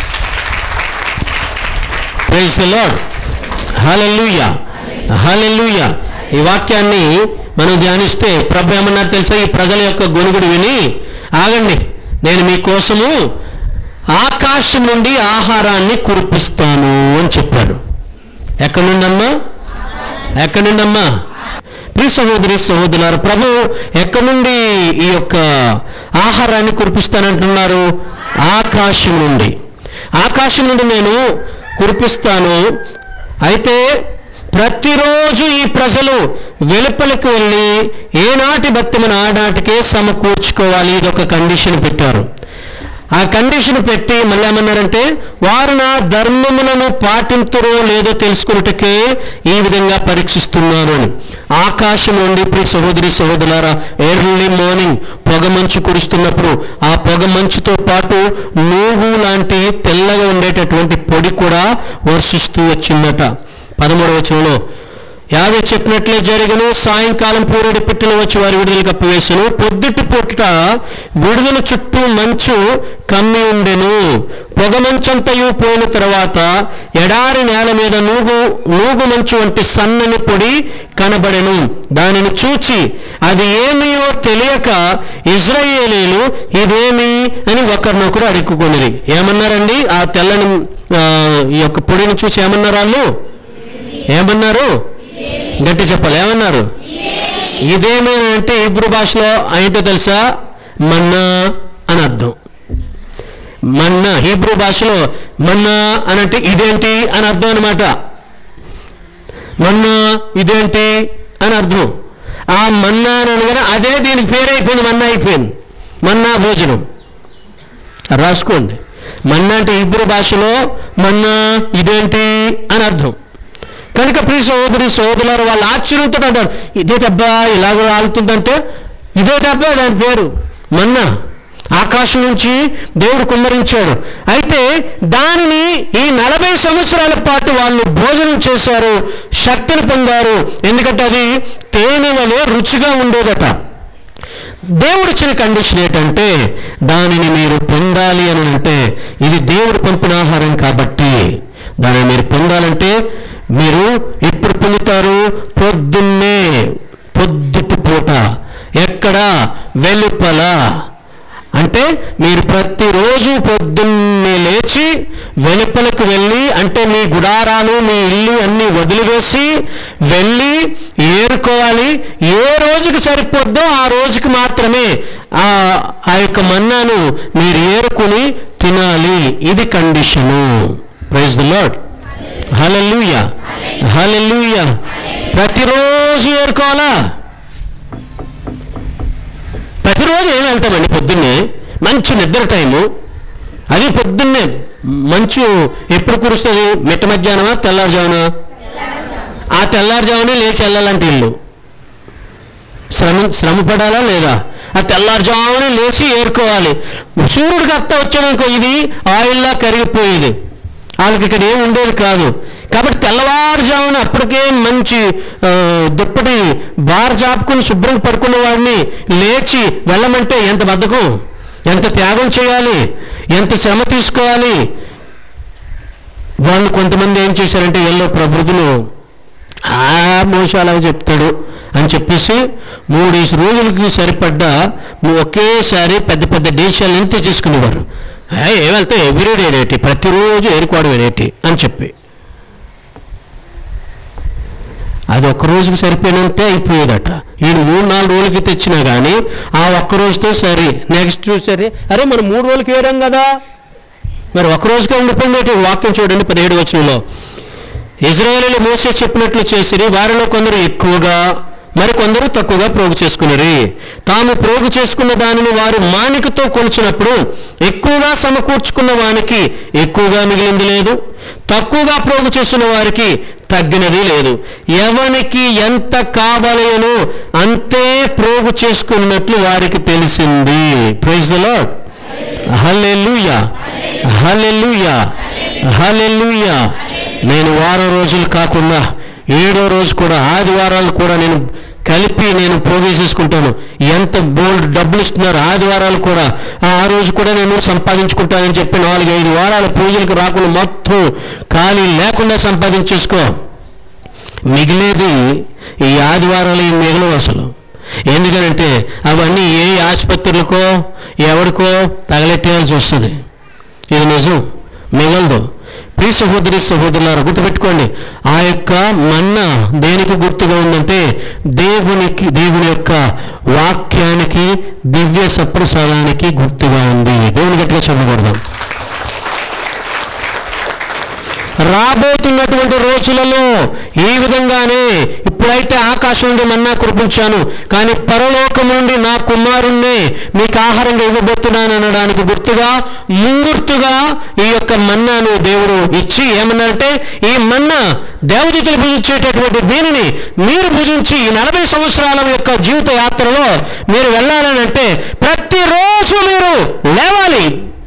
Praise the lord. Hallelujah, hallelujah. ఈ వాక్యాన్ని మనం ధ్యానిస్తే ప్రభు ఏమన్నారు తెలుసా? ఈ ప్రజల యొక్క గొనుగుడు విని, ఆగండి, నేను మీకోసము ఆకాశం నుండి ఆహారాన్ని కురిపిస్తాను అని చెప్పారు. ఎక్కడి నుండమ్మా? ఎక్కడి నుండమ్మా? ప్రియ సహోదరి సహోదరులారా, ప్రభు ఎక్కడి నుండి ఈ యొక్క ఆహారాన్ని కురిపిస్తానంటున్నారు? ఆకాశం నుండి. ఆకాశం నుండి నేను కురిపిస్తాను. అయితే ప్రతిరోజు ఈ ప్రజలు వెలుపలకు వెళ్ళి ఏనాటి భక్తిని ఆనాటికే సమకూర్చుకోవాలి. ఇదొక కండిషన్ పెట్టారు. ఆ కండిషన్ పెట్టి మళ్ళీ ఏమన్నారంటే, వారు నా ధర్మములను పాటింతురో లేదో తెలుసుకున్నట్టుకే ఈ విధంగా పరీక్షిస్తున్నాను అని. ఆకాశం నుండి ప్రియ సహోదరి సహోదరులారా, ఎర్లీ మార్నింగ్ పొగ మంచు కురుస్తున్నప్పుడు ఆ పొగ మంచుతో పాటు నూగు లాంటి తెల్లగా ఉండేటటువంటి పొడి కూడా వర్షిస్తూ వచ్చిందట. 13వ వచనంలో, యావే చెప్పినట్లే జరిగను. సాయంకాలం పూరేడు పిట్టలు వచ్చి వారి విడుదల కప్పివేసను. పొద్దుటి పూట విడుదల చుట్టూ మంచు కమ్మి ఉండెను. పొగ మంచంతయు పోయిన తర్వాత ఎడారి నేల మీద నూగు మంచు వంటి సన్నని పొడి కనబడెను. దానిని చూచి అది ఏమియో తెలియక ఇశ్రాయేలీయులు ఇదేమి అని ఒకరినొకరు అడుక్కుకొనిరి. ఏమన్నారండి? ఆ తెల్లని ఈ యొక్క పొడిని చూసి ఏమన్నారు? వాళ్ళు ఏమన్నారు? గట్టి చెప్పాలి. ఏమన్నారు? ఇదేమి అంటే హీబ్రూ భాషలో అయితే తెలుసా? మన్నా అని అర్థం. మన్నా హీబ్రూ భాషలో మన్నా అని అంటే ఇదేంటి అని అర్థం అనమాట. మన్నా ఇదేంటి అని అర్థం. ఆ మన్నా అని అనగానే అదే దీనికి పేరైపోయింది, మన్నా అయిపోయింది. మన్నా భోజనం రాసుకోండి. మన్నా అంటే హీబ్రూ భాషలో మన్నా ఇదేంటి అని అర్థం. కనుక ప్రియ సహోదరి సహోదరులారా, వాళ్ళు ఆశ్చర్యంతో అంటారు, ఇదేటబ్బా ఇలాగ రాలుతుందంటే, ఇదేటబ్బా దాని పేరు మన్నా. ఆకాశం నుంచి దేవుడు కుమ్మరించాడు. అయితే దానిని ఈ 40 సంవత్సరాల పాటు వాళ్ళు భోజనం చేశారు, శక్తిని పొందారు. ఎందుకంటే అది తేనె వలె రుచిగా ఉండేదట. దేవుడు ఇచ్చిన కండిషన్ ఏంటంటే, దానిని మీరు పొందాలి అని అంటే, ఇది దేవుడు పంపిన ఆహారం కాబట్టి దానిని మీరు పొందాలంటే మీరు ఎప్పుడు పొందుతారు? పొద్దున్నే, పొద్దుటి పూట. ఎక్కడ? వెలుపల. అంటే మీరు ప్రతిరోజు పొద్దున్నే లేచి వెలుపలకు వెళ్ళి, అంటే మీ గుడారాలు మీ ఇల్లు అన్నీ వదిలివేసి వెళ్ళి ఏరుకోవాలి. ఏ రోజుకి సరిపోద్దో ఆ రోజుకి మాత్రమే ఆ యొక్క మన్నాను మీరు ఏరుకుని తినాలి. ఇది condition. Praise the lord. Hallelujah, hallelujah. ప్రతిరోజు ఏరుకోవాలా? ప్రతిరోజు ఏమి వెళ్తామండి? పొద్దున్నే మంచి నిద్ర టైము. అది పొద్దున్నే మంచు ఎప్పుడు కురుస్తుంది? మిట్ట మధ్యాహ్నమా తెల్లారుజామునా? ఆ తెల్లారుజామునే లేచి వెళ్ళాలంటే ఇల్లు శ్రమ పడాలా లేదా? ఆ తెల్లారుజామునే లేచి ఏరుకోవాలి. సూర్యుడికి అత్త వచ్చాడనుకో, ఇది ఆయిల్లా కరిగిపోయేది. వాళ్ళకి ఇక్కడ ఏమి ఉండేది కాదు. కాబట్టి తెల్లవారుజామున అప్పటికే మంచి దుప్పటి బార్ చాపుకుని శుభ్రం పడుకున్న వాడిని లేచి వెళ్ళమంటే ఎంత బద్ధకం, ఎంత త్యాగం చేయాలి, ఎంత శ్రమ తీసుకోవాలి. వాళ్ళు కొంతమంది ఏం చేశారంటే, ఎల్లో ప్రబుద్ధులు మోషే అలాగే చెప్తాడు అని చెప్పేసి 3 రోజులకి సరిపడ్డ ఒకేసారి పెద్ద పెద్ద దేశాలను తెచ్చేసుకునేవారు. ఏమంటే ఎవ్రీడే రేటి, ప్రతిరోజు ఏరుకోవడం రేటి అని చెప్పి అది ఒక్కరోజుకి సరిపోయినంతే అయిపోయేదట. వీడు 3-4 రోజులకి తెచ్చినా కానీ ఆ ఒక్కరోజుతో సరే, నెక్స్ట్ సరే, అరే మనం 3 రోజులకి వేరాం కదా, మరి ఒక్కరోజుకే ఉండిపోయింది. వాక్యం చూడండి 17వ వచనంలో, ఇశ్రాయేలీయులు మోసే చెప్పినట్లు చేసిరి, వారిలో కొందరు ఎక్కువగా మరి కొందరు తక్కువగా ప్రోగు చేసుకున్నారు. తాము ప్రోగు చేసుకున్న దానిని వారు మానికతో కొలిచినప్పుడు ఎక్కువగా సమకూర్చుకున్న వానికి ఎక్కువగా మిగిలింది లేదు, తక్కువగా ప్రోగు చేస్తున్న వారికి తగ్గినది లేదు. ఎవరికి ఎంత కావాలేనో అంతే ప్రోగు చేసుకున్నట్లు వారికి తెలిసింది. Praise the lord. Hallelujah, hallelujah, hallelujah. నేను వారం రోజులు కాకుండా 7వ రోజు కూడా, ఆదివారాలు కూడా నేను కలిపి నేను ప్రోగు చేసుకుంటాను. ఎంత బోల్డ్ డబ్బులు ఇస్తున్నారు, ఆదివారాలు కూడా ఆ రోజు కూడా నేను సంపాదించుకుంటానని చెప్పి 4-5 వారాల పూజలకు రాకుండా మొత్తం ఖాళీ లేకుండా సంపాదించేసుకో. మిగిలేది ఈ ఆదివారాలు ఈ మిగలవు అసలు. ఎందుకంటే అవన్నీ ఏ ఆసుపత్రులకో ఎవరికో తగలెట్టేయాల్సి వస్తుంది. ఇది నిజం, మిగలదు. ప్రియ సహోదరి సహోదరులారా, గుర్తుపెట్టుకోండి, ఆ యొక్క మన్నా దేనికి గుర్తుగా ఉందంటే దేవుని యొక్క వాక్యానికి, దివ్య సప్రసాదానికి గుర్తుగా ఉంది. దేవుని గట్టిగా చెప్పకూడదు. రాబోతున్నటువంటి రోజులలో ఈ విధంగానే ఇప్పుడైతే ఆకాశం నుండి మన్నా కురిపించాను, కానీ పరలోకం నుండి నా కుమారుణ్ణే మీకు ఆహారంగా ఇవ్వబోతున్నాను అనడానికి గుర్తుగా, ముంగుర్తుగా ఈ యొక్క మన్నాను దేవుడు ఇచ్చి ఏమన్నారంటే, ఈ మన్నా దేవదూతలు భుజించేటటువంటి దీనిని మీరు భుజించి ఈ 40 సంవత్సరాల యొక్క జీవిత యాత్రలో మీరు వెళ్ళాలని అంటే ప్రతిరోజు మీరు లేవాలి,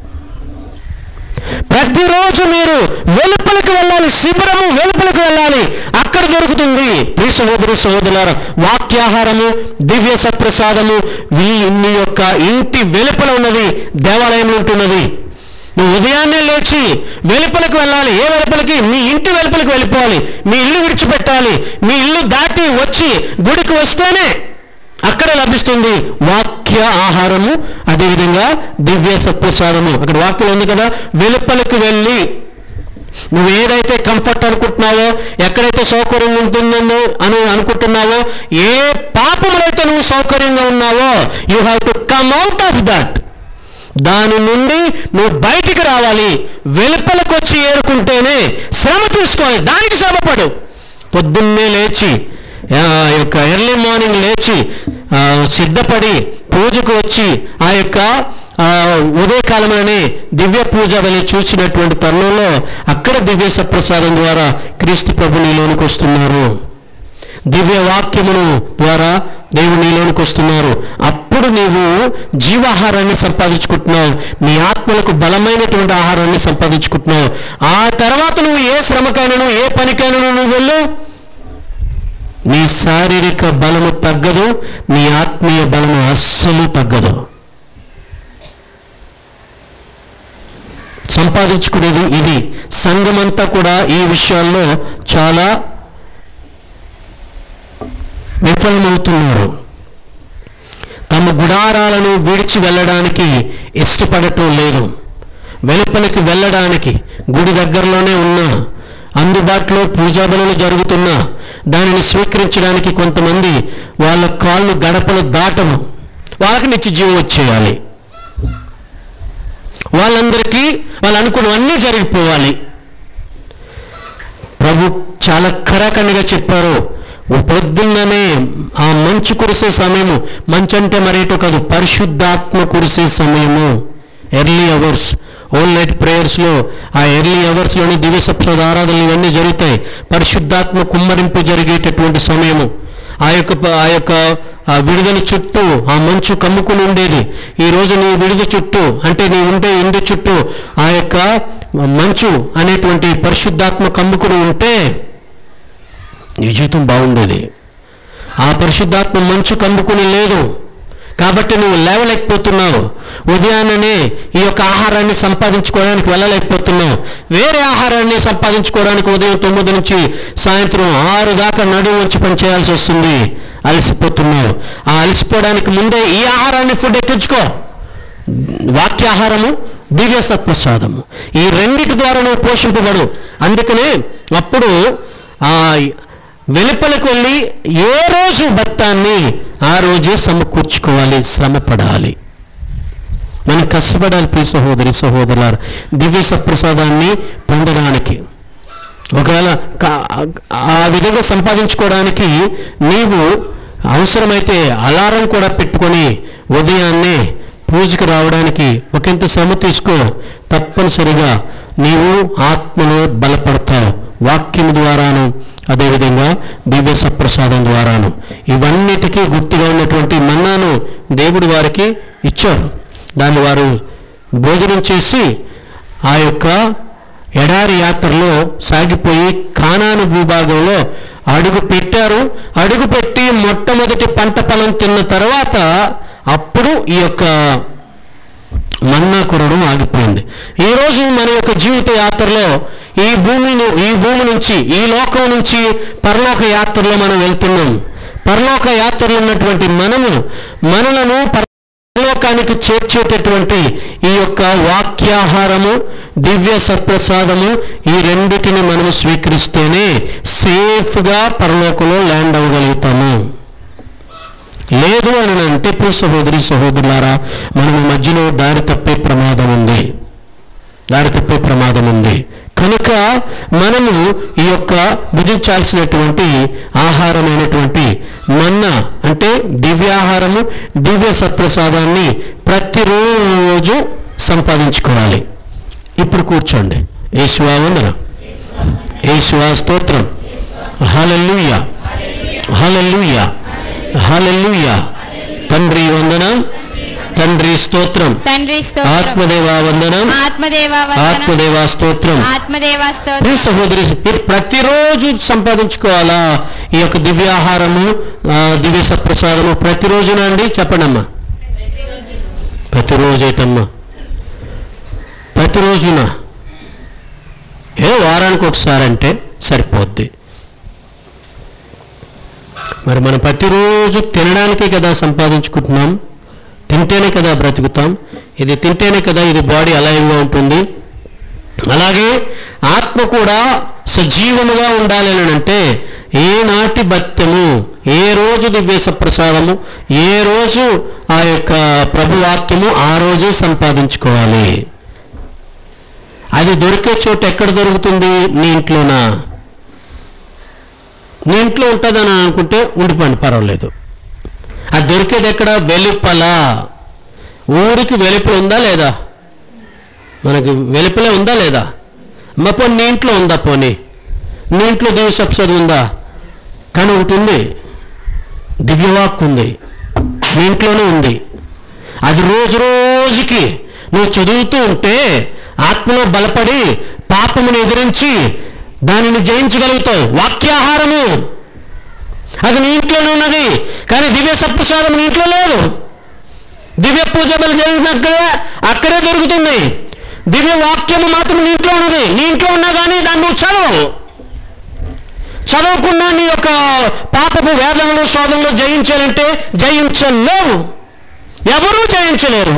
ప్రతిరోజు మీరు వెలుపలికి వెళ్ళాలి, శిబిరము వెలుపలికి వెళ్ళాలి, అక్కడ దొరుకుతుంది. ప్రియ సహోదరి సహోదరులారా, వాక్యాహారము, దివ్య సప్రసాదము మీ యొక్క ఇంటి వెలుపల ఉన్నది, దేవాలయంలో ఉంటున్నది. నువ్వు ఉదయాన్నే లేచి వెలుపలికి వెళ్ళాలి. ఏ వెలుపలికి? మీ ఇంటి వెలుపలికి వెళ్ళిపోవాలి. మీ ఇల్లు విడిచిపెట్టాలి. మీ ఇల్లు దాటి వచ్చి గుడికి వస్తేనే అక్కడ లభిస్తుంది వాక్య ఆహారము, అదేవిధంగా దివ్య సప్రసాదము. అక్కడ వాక్యం ఉంది కదా, వెలుపలికి వెళ్ళి నువ్వు ఏదైతే కంఫర్ట్ అనుకుంటున్నావో, ఎక్కడైతే సౌకర్యం ఉంటుందో అని అనుకుంటున్నావో, ఏ పాపములైతే నువ్వు సౌకర్యంగా ఉన్నావో, you have to come out of that. దాని నుండి నువ్వు బయటికి రావాలి. వెలుపలకు వచ్చి ఏరుకుంటేనే శ్రమ తీసుకోవాలి, దానికి శ్రమపడు. పొద్దున్నే లేచి యొక్క ఎర్లీ మార్నింగ్ లేచి సిద్ధపడి పూజకు వచ్చి ఆ యొక్క ఉదయకాలంలోనే దివ్య పూజ వలె చూసినటువంటి తరుణంలో అక్కడ దివ్య సప్రసాదం ద్వారా క్రీస్తు ప్రభు నీలోనికి వస్తున్నారు, దివ్య వాక్యమును ద్వారా దేవుడు నీలోనికి వస్తున్నారు. అప్పుడు నీవు జీవాహారాన్ని సంపాదించుకుంటున్నావు, నీ ఆత్మలకు బలమైనటువంటి ఆహారాన్ని సంపాదించుకుంటున్నావు. ఆ తర్వాత నువ్వు ఏ శ్రమకైనను ఏ పనికైనను నువ్వు వెళ్ళు, నీ శారీరక బలము తగ్గదు, నీ ఆత్మీయ బలము అస్సలు తగ్గదు. సంపాదించుకునేది ఇది. సంఘమంతా కూడా ఈ విషయాల్లో చాలా విఫలమవుతున్నారు. తమ గుడారాలను విడిచి వెళ్ళడానికి ఇష్టపడటం లేదు. వెలుపలికి వెళ్ళడానికి, గుడి దగ్గరలోనే ఉన్నా, అందుబాటులో పూజా బలులు జరుగుతున్నా దానిని స్వీకరించడానికి కొంతమంది వాళ్ళ కాళ్ళు గడపలు దాటము, వాళ్ళకి నిత్య జీవం వచ్చేయాలి, వాళ్ళందరికీ వాళ్ళు అనుకున్నవన్నీ జరిగిపోవాలి. ప్రభు చాలా ఖరాఖండిగా చెప్పారు, పొద్దున్ననే ఆ మంచు కురిసే సమయము, మంచు అంటే మరేటో కాదు, పరిశుద్ధాత్మ కురిసే సమయము, ఎర్లీ అవర్స్, ఓల్ నైట్ ప్రేయర్స్లో ఆ ఎర్లీ అవర్స్లోని దివ్య సప్రసాద ఆరాధనలు ఇవన్నీ జరుగుతాయి. పరిశుద్ధాత్మ కుమ్మరింపు జరిగేటటువంటి సమయము. ఆ యొక్క విడుదల చుట్టూ ఆ మంచు కమ్ముకుని ఉండేది. ఈరోజు నీ విడుదల చుట్టూ, అంటే నీ ఉండే ఇంటి చుట్టూ ఆ యొక్క మంచు అనేటువంటి పరిశుద్ధాత్మ కమ్ముకుని ఉంటే నీ జీవితం బాగుండేది. ఆ పరిశుద్ధాత్మ మంచు కమ్ముకుని లేదు కాబట్టి నువ్వు లేవలేకపోతున్నావు. ఉదయాన్నే ఈ యొక్క ఆహారాన్ని సంపాదించుకోవడానికి వెళ్ళలేకపోతున్నావు. వేరే ఆహారాన్ని సంపాదించుకోవడానికి ఉదయం 9 నుంచి సాయంత్రం 6 దాకా నడుము వచ్చి పనిచేయాల్సి వస్తుంది. అలసిపోతున్నావు. ఆ అలసిపోవడానికి ముందే ఈ ఆహారాన్ని ఫుడ్ ఎక్కించుకో. వాక్యాహారము, దివ్య సత్ప్రసాదము. ఈ రెండిటి ద్వారా నువ్వు పోషింపబడు. అందుకనే అప్పుడు ఆ వెలుపలకు వెళ్ళి ఏ రోజు భక్తాన్ని ఆ రోజే సమకూర్చుకోవాలి, శ్రమపడాలి, మనం కష్టపడాలి. ప్రియ సహోదరి సహోదరులారా, దివ్య సత్ప్రసాదాన్ని పొందడానికి ఒకవేళ ఆ విధంగా సంపాదించుకోవడానికి నీవు అవసరమైతే అలారం కూడా పెట్టుకొని ఉదయాన్నే పూజకు రావడానికి ఒకంత శ్రమ తీసుకో. తప్పనిసరిగా నీవు ఆత్మలో బలపడతావు, వాక్యం ద్వారాను అదేవిధంగా దివ్య సత్ప్రసాదం ద్వారాను. ఇవన్నిటికీ గుర్తుగా ఉన్నటువంటి మన్నాను దేవుడు వారికి ఇచ్చారు. దాన్ని వారు భోజనం చేసి ఆ యొక్క ఎడారి యాత్రలో సాగిపోయి కానాను భూభాగంలో అడుగు పెట్టారు. అడుగు పెట్టి మొట్టమొదటి పంట పొలం తిన్న తర్వాత అప్పుడు ఈ యొక్క మన్నా కురడం ఆగిపోయింది. ఈరోజు మన యొక్క జీవిత యాత్రలో ఈ భూమి నుంచి, ఈ లోకం నుంచి పరలోక యాత్రలో మనం వెళ్తున్నాం. పరలోక యాత్రలో ఉన్నటువంటి మనలను పరలోకానికి చేర్చేటటువంటి ఈ యొక్క వాక్యాహారము, దివ్య సత్ప్రసాదము, ఈ రెండిటిని మనము స్వీకరిస్తేనే సేఫ్గా పరలోకంలో ల్యాండ్ అవ్వగలుగుతాము. లేదు అని అంటే ప్రియ సహోదరి సహోదరులారా, మనము మధ్యలో దారి తప్పే ప్రమాదం ఉంది. కనుక మనము ఈ యొక్క భుజించాల్సినటువంటి ఆహారమైనటువంటి మన్నా అంటే దివ్యాహారము, దివ్య సత్ప్రసాదాన్ని ప్రతిరోజు సంపాదించుకోవాలి. ఇప్పుడు కూర్చోండి. యేసువా వందనం, యేసువా స్తోత్రం, హల్లెలూయా, హల్లెలూయా, హల్లెలూయా. తండ్రి వందనం, తండ్రి స్తోత్రం, ఆత్మదేవా వందనం, ఆత్మదేవా స్తోత్రం. ప్రియ సహోదరి, మీరు ప్రతిరోజు సంపాదించుకోవాలా ఈ యొక్క దివ్యాహారము, దివ్య సత్ప్రసాదము? ప్రతిరోజునా అండి? చెప్పండి అమ్మా. ప్రతిరోజేటమ్మా? ప్రతిరోజునా? వారానికి ఒకసారి అంటే సరిపోద్ది. మరి మనం ప్రతిరోజు తినడానికే కదా సంపాదించుకుంటున్నాం, తింటేనే కదా బ్రతుకుతాం. ఇది తింటేనే కదా ఇది బాడీ అలైవ్గా ఉంటుంది. అలాగే ఆత్మ కూడా సజీవముగా ఉండాలి అని అంటే ఏనాటి భక్త్యము, ఏ రోజు దివ్య సత్ప్రసాదము, ఏ రోజు ఆ యొక్క ప్రభువాక్యము ఆ రోజే సంపాదించుకోవాలి. అది దొరికే చోటు ఎక్కడ దొరుకుతుంది? నీ ఇంట్లోనా? నీ ఇంట్లో ఉంటుందని అనుకుంటే ఉండిపోండి, పర్వాలేదు. అది దొరికేది ఎక్కడ? వెలుపల. ఊరికి వెలుపల ఉందా లేదా? మనకి వెలుపలే ఉందా లేదా? పోనీ నీ ఇంట్లో ఉందా? పోనీ నీ ఇంట్లో దివ్య సత్ప్రసాదం ఉందా? కానీ ఒకటి ఉంది, దివ్యవాక్ ఉంది, నీ ఇంట్లోనే ఉంది. అది రోజు రోజుకి నువ్వు చదువుతూ ఉంటే ఆత్మలో బలపడి పాపమును ఎదిరించి దానిని జయించగలుగుతావు. వాక్యాహారము అది నీ ఇంట్లోనే ఉన్నది, కానీ దివ్య సత్ప్రసాదం నీ ఇంట్లో లేదు. దివ్య పూజ బలి జరిగినక్కడే అక్కడే దొరుకుతుంది. దివ్య వాక్యము మాత్రం నీ ఇంట్లో ఉన్నది. నీ ఇంట్లో ఉన్నా కానీ దాన్ని నువ్వు చదవకుండా నీ యొక్క పాపపు వేదనలు శోధనలు జయించాలంటే జయించలేవు, ఎవరూ జయించలేరు.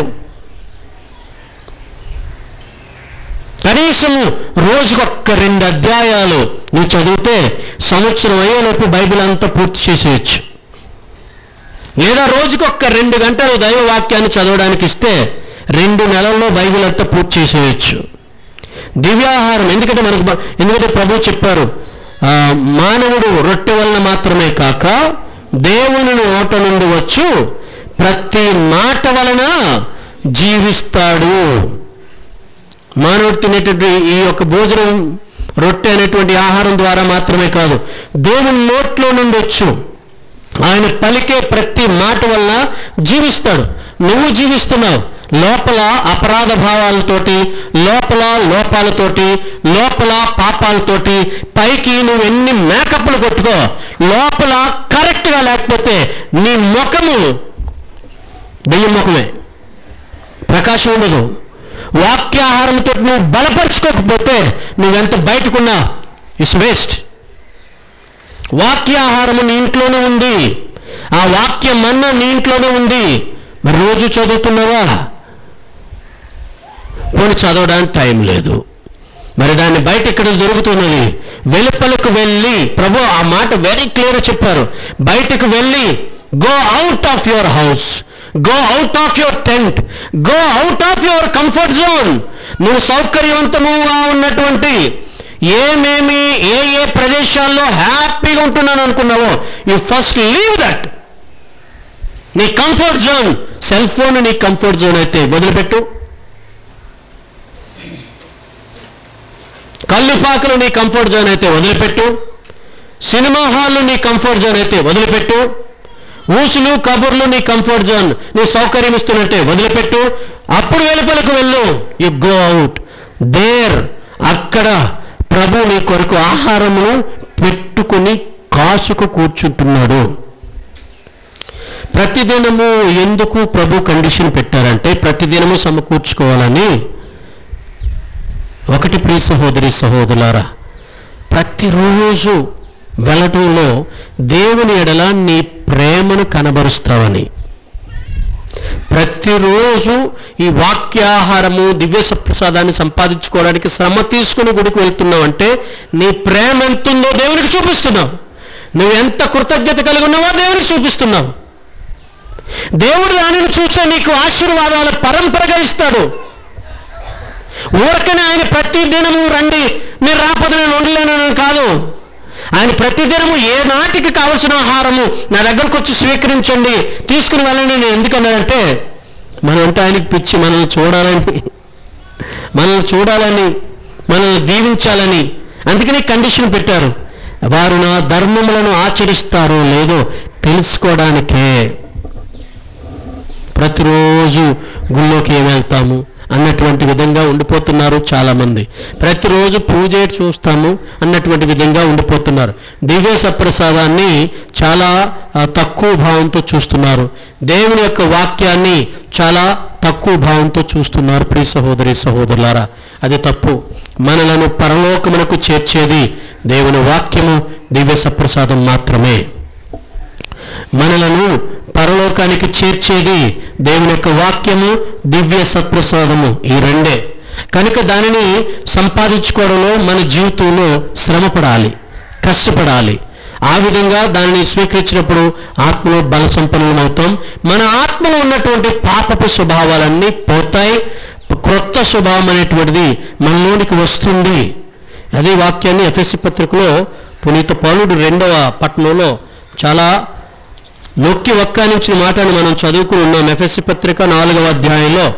కనీసం రోజుకొక్క 2 అధ్యాయాలు నువ్వు చదివితే సంవత్సరం అయ్యేలోపు బైబిల్ అంతా పూర్తి చేసేయచ్చు. లేదా రోజుకొక్క 2 గంటలు దైవవాక్యాన్ని చదవడానికి ఇస్తే 2 నెలల్లో బైబిల్ అంతా పూర్తి చేసేయచ్చు. దివ్యాహారం ఎందుకంటే ప్రభు చెప్పారు, మానవుడు రొట్టె వలన మాత్రమే కాక దేవుని నోట నుండి వచ్చు ప్రతి మాట వలన జీవిస్తాడు. మానవుడు తినేటువంటి ఈ యొక్క భోజనం, రొట్టె అనేటువంటి ఆహారం ద్వారా మాత్రమే కాదు, దేవుని నోట్లో నుండి వచ్చు ఆయన పలికే ప్రతి మాట వల్ల జీవిస్తాడు. నువ్వు జీవిస్తున్నావు లోపల అపరాధ భావాలతోటి, లోపల లోపాలతోటి, లోపల పాపాలతోటి. పైకి నువ్వు ఎన్ని మేకప్లు కొట్టుకో, లోపల కరెక్ట్గా లేకపోతే నీ ముఖము దెయ్యం ముఖమే, ప్రకాశం ఉండదు. వాక్యాహారంతో నువ్వు బలపరుచుకోకపోతే నువ్వెంత బయటకున్నా ఇట్స్ వేస్ట్. వాక్యాహారము నీ ఇంట్లోనే ఉంది, ఆ వాక్యం మన్నా నీ ఇంట్లోనే ఉంది. మరి రోజు చదువుతున్నావా? పోనీ చదవడానికి టైం లేదు. మరి దాన్ని బయట ఇక్కడ దొరుకుతున్నది. వెలుపలకు వెళ్ళి, ప్రభు ఆ మాట వెరీ క్లియర్ చెప్పారు, బయటకు వెళ్ళి go out of your house, go out of your tent, go out of your comfort zone. నువ్వు సౌకర్యవంతముగా ఉన్నటువంటి ఏమేమి ఏ ప్రదేశాల్లో హ్యాపీగా ఉంటున్నాను అనుకున్నావో, యు ఫస్ట్ లీవ్ దట్. నీ కంఫర్ట్ జోన్, సెల్ ఫోన్ నీ కంఫర్ట్ జోన్ అయితే వదిలిపెట్టు. కళ్ళుపాకలు నీ కంఫర్ట్ జోన్ అయితే వదిలిపెట్టు. సినిమా హాళ్ళు నీ కంఫర్ట్ జోన్ అయితే వదిలిపెట్టు. ఊసులు కబుర్లు నీ కంఫర్ట్ జోన్, నీ సౌకర్యం ఇస్తున్నట్టే వదిలిపెట్టు. అప్పుడు వెలుపలకు వెళ్ళు. You go out there. అక్కడ ప్రభు నీ కొరకు ఆహారమును పెట్టుకుని కాసుకు కూర్చుంటున్నాడు. ప్రతిదినము ఎందుకు ప్రభు కండిషన్ పెట్టారంటే ప్రతిదినము సమకూర్చుకోవాలని. ఒకటి ప్రియ సహోదరి సహోదరులారా, ప్రతిరోజు వెళ్ళటంలో దేవుని ఎడల నీ ప్రేమను కనబరుస్తావని. ప్రతిరోజు ఈ వాక్యాహారము దివ్య సప్రసాదాన్ని సంపాదించుకోవడానికి శ్రమ తీసుకుని గుడికి వెళ్తున్నావంటే నీ ప్రేమ ఎంతుందో దేవునికి చూపిస్తున్నావు. నువ్వు ఎంత కృతజ్ఞత కలిగి ఉన్నావో దేవునికి చూపిస్తున్నావు. దేవుడు దానిని చూసే నీకు ఆశీర్వాదాల పరంపరగా ఇస్తాడు. ఊరకనే ఆయన ప్రతి దినము రండి, మీరు రాకపోతే నేను ఉండలేనని కాదు. ఆయన ప్రతిదినము ఏ నాటికి కావలసిన ఆహారము నా దగ్గరకు వచ్చి స్వీకరించండి, తీసుకుని వెళ్ళండి. నేను ఎందుకన్నానంటే మనంటే ఆయనకి పిచ్చి, మనల్ని చూడాలని, మనల్ని దీవించాలని. అందుకని కండిషన్ పెట్టారు. వారు నా ధర్మములను ఆచరిస్తారో లేదో తెలుసుకోవడానికే. ప్రతిరోజు గుళ్ళోకి ఏం వెళ్తాము అన్నటువంటి విధంగా ఉండిపోతున్నారు చాలామంది. ప్రతిరోజు పూజ చూస్తాము అన్నటువంటి విధంగా ఉండిపోతున్నారు. దివ్య సప్రసాదాన్ని చాలా తక్కువ భావంతో చూస్తున్నారు. దేవుని యొక్క వాక్యాన్ని చాలా తక్కువ భావంతో చూస్తున్నారు. ప్రియ సహోదరి సహోదరులారా, అది తప్పు. మనలను పరలోకమునకు చేర్చేది దేవుని వాక్యము, దివ్య సప్రసాదం మాత్రమే. మనలను పరలోకానికి చేర్చేది దేవుని యొక్క వాక్యము, దివ్య సత్ప్రసాదము, ఈ రెండే. కనుక దానిని సంపాదించుకోవడంలో మన జీవితంలో శ్రమపడాలి, కష్టపడాలి. ఆ విధంగా దానిని స్వీకరించినప్పుడు ఆత్మలో బల సంపన్నం అవుతాం. మన ఆత్మలో ఉన్నటువంటి పాపపు స్వభావాలన్నీ పోతాయి. క్రొత్త స్వభావం అనేటువంటిది మనలోనికి వస్తుంది. అదే వాక్యాన్ని ఎఫెసీ పత్రికలో పునీత పౌలుడు 2వ పట్టణంలో చాలా నొక్కి వక్కానించిన మాటను మనం చదువుకుని ఉన్నాం. ఎఫెసీ పత్రిక 4వ అధ్యాయంలో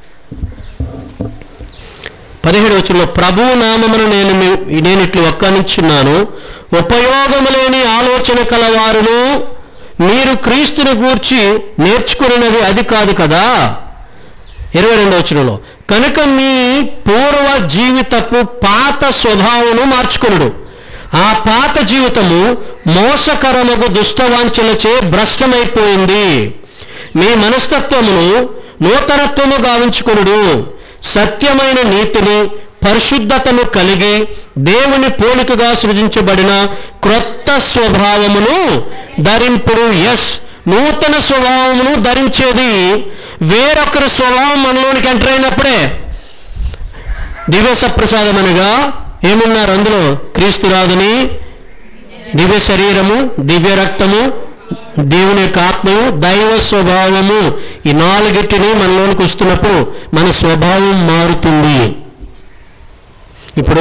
17వ వచనంలో, ప్రభువు నామమును నేను ఇట్లు వక్కానించున్నాను, ఉపయోగము లేని ఆలోచన కలవారును మీరు క్రీస్తుని గూర్చి నేర్చుకున్నది అది కాదు కదా. 22వ వచనంలో, కనుక మీ పూర్వ జీవితపు పాత స్వభావమును మార్చుకొనుడు, ఆ పాత జీవితము మోసకరముగు దుష్టవాంఛలచే భ్రష్టమైపోయింది. మీ మనస్తత్వమును నూతనత్వము గావించుకొనుడు, సత్యమైన నీతిని పరిశుద్ధతను కలిగి దేవుని పోలికగా సృజించబడిన క్రొత్త స్వభావమును ధరింపుడు. నూతన స్వభావమును ధరించేది వేరొకరి స్వభావం మనలోనికి ఎంటర్ అయినప్పుడే. దివ్య సప్రసాదం అనగా ఏమున్నారు అందులో? క్రీస్తు రాజుని దివ్య శరీరము, దివ్య రక్తము, దేవుని యొక్క ఆత్మము, దైవ స్వభావము, ఈ 4టిని మనలోనికి వస్తున్నప్పుడు మన స్వభావం మారుతుంది. ఇప్పుడు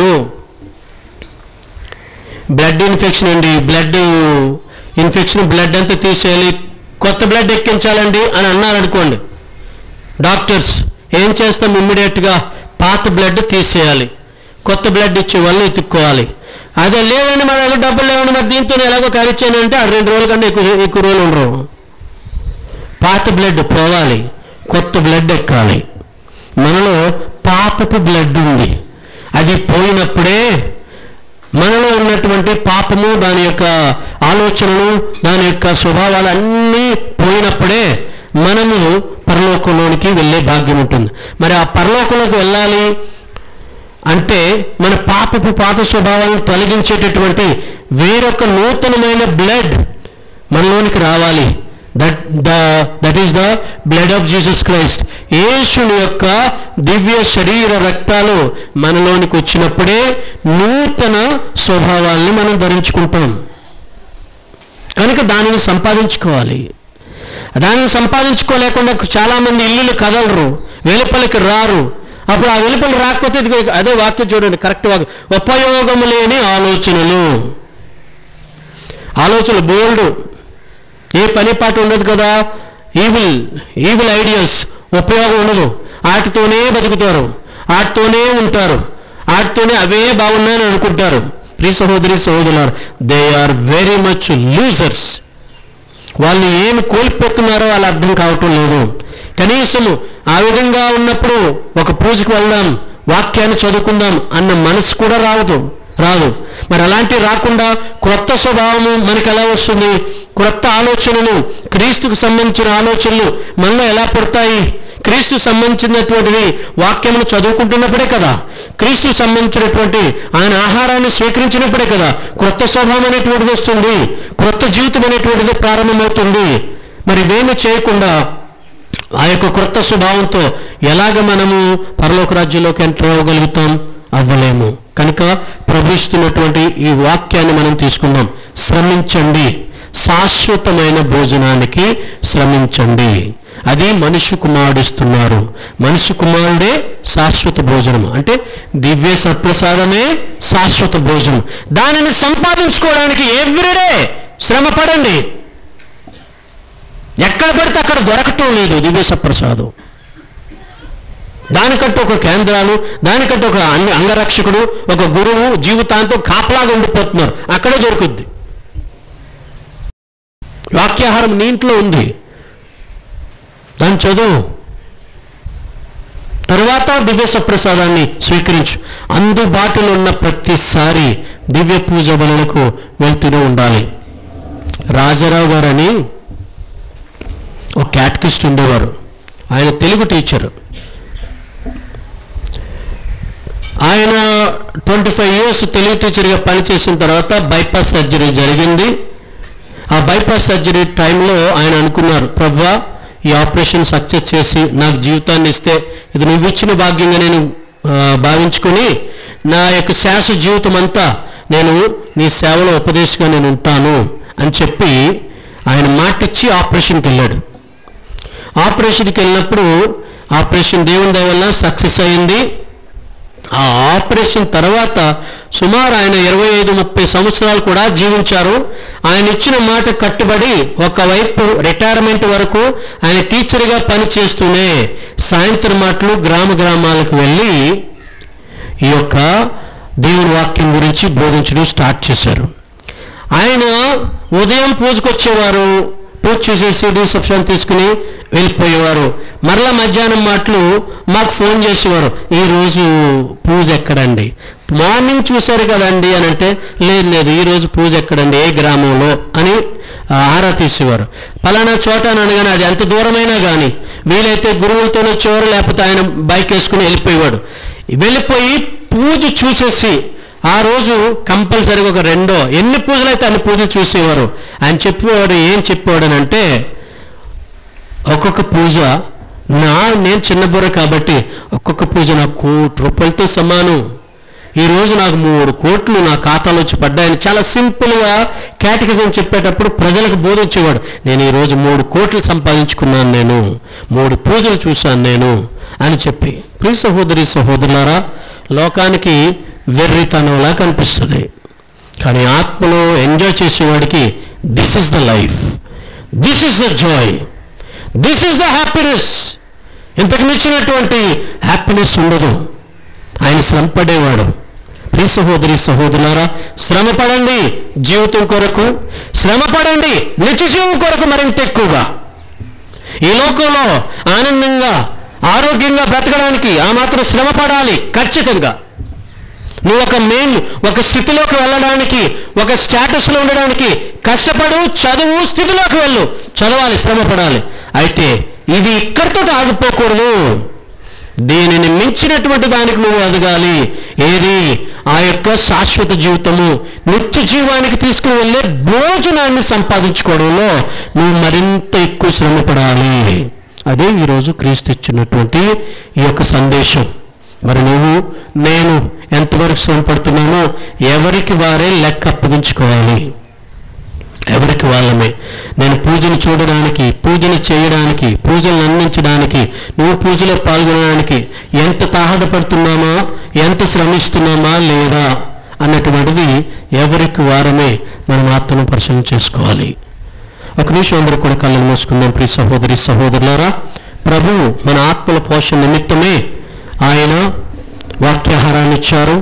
బ్లడ్ ఇన్ఫెక్షన్ అండి, బ్లడ్ ఇన్ఫెక్షన్, బ్లడ్ అంతా తీసేయాలి, కొత్త బ్లడ్ ఎక్కించాలండి అని అన్నారనుకోండి. డాక్టర్స్ ఏం చేస్తాం? ఇమ్మీడియట్గా పాత బ్లడ్ తీసేయాలి, కొత్త బ్లడ్ ఇచ్చే వాళ్ళు ఎత్తుక్కోవాలి. అదే లేదండి మన దగ్గర డబ్బులు లేవండి, మరి దీంతో ఎలాగో ఖరీచానంటే 2 రోజుల కన్నా ఎక్కువ రోజులు ఉండరు. పాత బ్లడ్ పోవాలి, కొత్త బ్లడ్ ఎక్కాలి. మనలో పాపపు బ్లడ్ ఉంది, అది పోయినప్పుడే మనలో ఉన్నటువంటి పాపము, దాని యొక్క ఆలోచనలు, దాని యొక్క స్వభావాలు అన్నీ పోయినప్పుడే మనము పరలోకంలోనికి వెళ్ళే భాగ్యం ఉంటుంది. మరి ఆ పరలోకంలోకి వెళ్ళాలి అంటే మన పాపపు పాత స్వభావాలను తొలగించేటటువంటి వేరొక నూతనమైన బ్లడ్ మనలోనికి రావాలి. That is the blood of Jesus Christ. యేసుని యొక్క దివ్య శరీర రక్తాలు మనలోనికి వచ్చినప్పుడే నూతన స్వభావాల్ని మనం ధరించుకుంటాం. కనుక దానిని సంపాదించుకోవాలి. దానిని సంపాదించుకోలేకుండా చాలామంది ఇల్లులు కదలరు, వెలుపలికి రారు. అప్పుడు ఆ వెలుపలి రాకపోతే అదే వాక్యం చూడండి, కరెక్ట్ వాక్యం. ఉపయోగము లేని ఆలోచనలు బోల్డ్, ఏ పని పాటు ఉండదు కదా. ఈవిల్ ఐడియాస్, ఉపయోగం ఉండదు. వాటితోనే బతుకుతారు, వాటితోనే ఉంటారు, వాటితోనే అవే బాగున్నాయని అనుకుంటారు. ప్రియ సహోదరి సహోదరులారా, they are very much losers. వాళ్ళు ఏమి కోల్పోతున్నారో వాళ్ళు అర్థం కావటం లేదు. కనీసము ఆ విధంగా ఉన్నప్పుడు ఒక పూజకు వెళ్దాం, వాక్యాన్ని చదువుకుందాం అన్న మనసు కూడా రాదు. మరి అలాంటివి రాకుండా క్రొత్త స్వభావము మనకు ఎలా వస్తుంది? క్రొత్త ఆలోచనలు, క్రీస్తుకు సంబంధించిన ఆలోచనలు మనలో ఎలా పుడతాయి? క్రీస్తుకు సంబంధించినటువంటిది వాక్యమును చదువుకుంటున్నప్పుడే కదా, క్రీస్తుకు సంబంధించినటువంటి ఆయన ఆహారాన్ని స్వీకరించినప్పుడే కదా క్రొత్త స్వభావం అనేటువంటిది వస్తుంది, క్రొత్త జీవితం అనేటువంటిది ప్రారంభమవుతుంది. మరి ఇవేమీ చేయకుండా ఆ యొక్క క్రొత్త స్వభావంతో ఎలాగ మనము పరలోక రాజ్యంలోకి ఎంటర్ అవ్వగలుగుతాం? అవ్వలేము. కనుక ప్రవహిస్తున్నటువంటి ఈ వాక్యాన్ని మనం తీసుకుందాం. శ్రమించండి, శాశ్వతమైన భోజనానికి శ్రమించండి. అది మనుష్య కుమారుడు ఇస్తున్నారు. మనుష్య కుమారుడే శాశ్వత భోజనం, అంటే దివ్య సత్ప్రసాదమే శాశ్వత భోజనం. దానిని సంపాదించుకోవడానికి ఎవ్రీడే శ్రమ పడండి. ఎక్కడ పడితే అక్కడ దొరకటం లేదు దివ్య సత్ప్రసాదం. దానికంటే ఒక కేంద్రాలు, దానికంటే ఒక అంగరక్షకుడు, ఒక గురువు జీవితాంతం కాపలాగా ఉండిపోతున్నారు. అక్కడే దొరుకుద్ది. వాక్యాహారం నీ ఇంట్లో ఉంది, దాన్ని చదువు, తరువాత దివ్య సప్రసాదాన్ని స్వీకరించు. అందుబాటులో ఉన్న ప్రతిసారి దివ్య పూజ బలులకు వెళ్తూనే ఉండాలి. రాజారావు గారు అని ఒక క్యాటకిస్ట్ ఉండేవారు. ఆయన తెలుగు టీచరు. ఆయన 25 years తెలుగు టీచర్గా పనిచేసిన తర్వాత బైపాస్ సర్జరీ జరిగింది. ఆ బైపాస్ సర్జరీ టైంలో ఆయన అనుకున్నారు, ప్రభువా ఈ ఆపరేషన్ సక్సెస్ చేసి నాకు జీవితాన్ని ఇస్తే ఇది నువ్వు ఇచ్చిన భాగ్యంగా నేను భావించుకొని నా యొక్క శాశ్వత జీవితం అంతా నేను నీ సేవలో ఉపదేశంగా నేను ఉంటాను అని చెప్పి ఆయన మాటిచ్చి ఆపరేషన్కి వెళ్ళాడు. ఆపరేషన్కి వెళ్ళినప్పుడు ఆపరేషన్ దేవుని దయ వల్ల సక్సెస్ అయింది. ఆ ఆపరేషన్ తర్వాత సుమారు ఆయన 25-30 సంవత్సరాలు కూడా జీవించారు. ఆయన ఇచ్చిన మాట కట్టుబడి ఒకవైపు రిటైర్మెంట్ వరకు ఆయన టీచర్గా పనిచేస్తూనే సాయంత్రం మాటలు గ్రామాలకు వెళ్ళి ఈ యొక్క దేవుని వాక్యం గురించి బోధించడం స్టార్ట్ చేశారు. ఆయన ఉదయం పూజకు వచ్చేవారు, పూజ చేసేసి సబ్స్క్రిప్షన్ తీసుకుని వెళ్ళిపోయేవారు. మరలా మధ్యాహ్నం మాటలు మాకు ఫోన్ చేసేవారు, ఈరోజు పూజ ఎక్కడండి? మార్నింగ్ చూశారు కదండి అని అంటే, లేదు ఈరోజు పూజ ఎక్కడండి, ఏ గ్రామంలో అని ఆరా తీసేవారు. పలానా చోట అని అనగానే అది ఎంత దూరమైనా కానీ వీలైతే గురువులతో వచ్చేవారు, లేకపోతే ఆయన బైక్ వేసుకుని వెళ్ళిపోయేవాడు. వెళ్ళిపోయి పూజ చూసేసి ఆ రోజు కంపల్సరీగా ఒక రెండో ఎన్ని పూజలు అయితే అన్ని పూజలు చూసేవారు. ఆయన చెప్పేవాడు, ఏం చెప్పేవాడు అని అంటే, ఒక్కొక్క పూజ నేను చిన్న బుర్ర కాబట్టి ఒక్కొక్క పూజ నాకు 1 కోటి రూపాయలతో సమానం. ఈరోజు నాకు 3 కోట్లు నా ఖాతాలో వచ్చి పడ్డాయని చాలా సింపుల్గా కేటకిజం చెప్పేటప్పుడు ప్రజలకు బోధించేవాడు. నేను ఈరోజు 3 కోట్లు సంపాదించుకున్నాను, నేను 3 పూజలు చూశాను నేను అని చెప్పి. ప్రియ సహోదరి సహోదరులారా, లోకానికి వెర్రితనంలా కనిపిస్తుంది, కానీ ఆత్మలో ఎంజాయ్ చేసేవాడికి this is the life, this is the joy, this is the happiness. ఇంతకు మించినటువంటి హ్యాపీనెస్ ఉండదు. ఆయన శ్రమపడేవాడు. ప్రియ సహోదరి సహోదరులారా, శ్రమపడండి జీవితం కొరకు, శ్రమపడండి నిత్య జీవం కొరకు మరింత ఎక్కువగా. ఈ లోకంలో ఆనందంగా ఆరోగ్యంగా బ్రతకడానికి ఆ మాత్రం శ్రమ పడాలి ఖచ్చితంగా. నువ్వు ఒక స్థితిలోకి వెళ్ళడానికి, ఒక స్టేటస్లో ఉండడానికి కష్టపడు, చదువు, స్థితిలోకి వెళ్ళు, చదవాలి, శ్రమ పడాలి. అయితే ఇది ఇక్కడితో ఆగిపోకూడదు, దీనిని మించినటువంటి దానికి నువ్వు ఎదగాలి. ఏది? ఆ యొక్క శాశ్వత జీవితము, నిత్య జీవానికి తీసుకుని వెళ్ళే భోజనాన్ని సంపాదించుకోవడంలో నువ్వు మరింత ఎక్కువ శ్రమ పడాలి. అదే ఈరోజు క్రీస్తు ఇచ్చినటువంటి ఈ యొక్క సందేశం. మరి నువ్వు నేను ఎంతవరకు శ్రమ పడుతున్నామో ఎవరికి వారే లెక్క అప్పగించుకోవాలి. ఎవరికి వాళ్ళమే. నేను పూజను చూడడానికి, పూజను చేయడానికి, పూజలను అందించడానికి, నువ్వు పూజలో పాల్గొనడానికి ఎంత తాహతపడుతున్నామా, ఎంత శ్రమిస్తున్నామా లేదా అన్నటువంటిది ఎవరికి వారమే మనం ఆత్మను పరిశీలన చేసుకోవాలి. ఒక నిమిషం అందరూ కూడా కళ్ళను మూసుకుందాం. ప్రియ సహోదరి సహోదరులారా, ప్రభువు మన ఆత్మల పోషణ నిమిత్తమే ఆయన వాక్యాహారాన్ని ఇచ్చారు.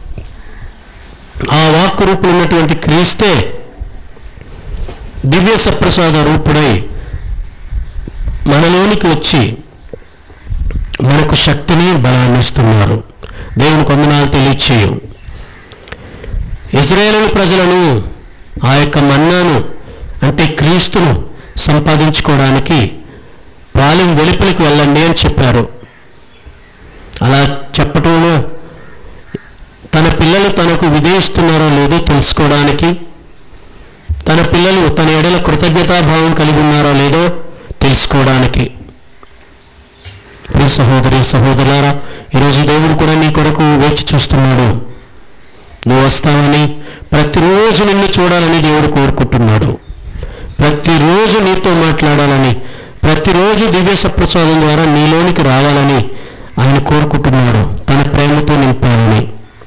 ఆ వాక్కు రూపంలో ఉన్నటువంటి క్రీస్తే దివ్య సప్రసాద రూపుడై మనలోనికి వచ్చి మనకు శక్తిని బలాన్ని ఇస్తున్నారు. దేవునికి వందనాలు తెలియచేయం. ఇశ్రాయేలు ప్రజలను ఆ యొక్క మన్నాను అంటే క్రీస్తును సంపాదించుకోవడానికి పాలెం వెలుపలికి వెళ్ళండి అని చెప్పారు. అలా చెప్పటంలో తన పిల్లలు తనకు విధేయిస్తున్నారో లేదో తెలుసుకోవడానికి, తన పిల్లలు తన ఎడల కృతజ్ఞతాభావం కలిగి ఉన్నారో లేదో తెలుసుకోవడానికి. ప్రియ సహోదరి సహోదరులారా, ఈరోజు దేవుడు కూడా నీ కొరకు వేచి చూస్తున్నాడు. నువ్వు వస్తావని, ప్రతిరోజు నిన్ను చూడాలని దేవుడు కోరుకుంటున్నాడు. ప్రతిరోజు నీతో మాట్లాడాలని, ప్రతిరోజు దివ్య సప్రసాదం ద్వారా నీలోనికి రావాలని ఆయన కోరుకుంటున్నాడు. తన ప్రేమతో నింపాలని.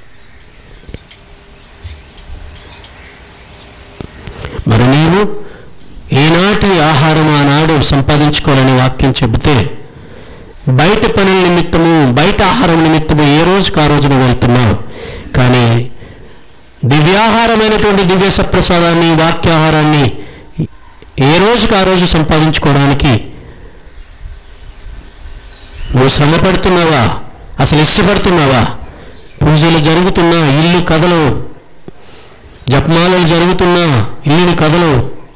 మరి నీవు ఈనాటి ఆహారం ఆనాడు సంపాదించుకోవాలని వాక్యం చెబితే బయట పనుల నిమిత్తము, బయట ఆహారం నిమిత్తము ఏ రోజుకు ఆ రోజున వెళ్తున్నావు. కానీ దివ్యాహారమైనటువంటి దివ్య సప్రసాదాన్ని, వాక్యాహారాన్ని ఏ రోజుకు ఆ రోజు సంపాదించుకోవడానికి నువ్వు శ్రమ పడుతున్నావా? అసలు ఇష్టపడుతున్నావా? పూజలు జరుగుతున్నా ఇల్లు కదలు, జపమాలలు జరుగుతున్నా ఇల్లుని కదలు,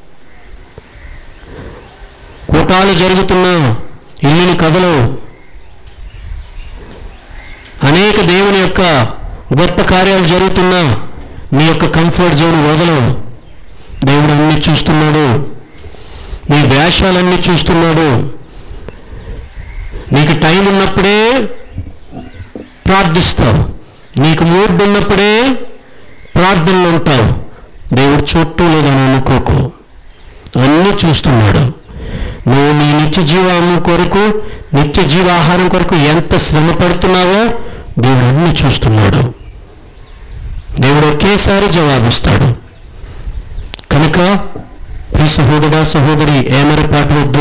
కూటాలు జరుగుతున్నా ఇల్లుని కదలు, అనేక దేవుని యొక్క గొప్ప కార్యాలు జరుగుతున్నా నీ యొక్క కంఫర్ట్ జోన్ వదలు. దేవుడు అన్ని చూస్తున్నాడు. నీ వేషాలన్నీ చూస్తున్నాడు. నీకు టైం ఉన్నప్పుడే ప్రార్థిస్తావు, నీకు మూడ్ ఉన్నప్పుడే ప్రార్థనలు ఉంటావు. దేవుడు చూడటం లేదని అనుకోకు, అన్నీ చూస్తున్నాడు. నువ్వు నీ నిత్య జీవాహారం కొరకు, నిత్య జీవాహారం కొరకు ఎంత శ్రమ పడుతున్నావో దేవుడు అన్నీ చూస్తున్నాడు. దేవుడు ఒకేసారి జవాబిస్తాడు. కనుక ప్రియ సహోదరా సహోదరి, ఏమరపాటు వద్దు.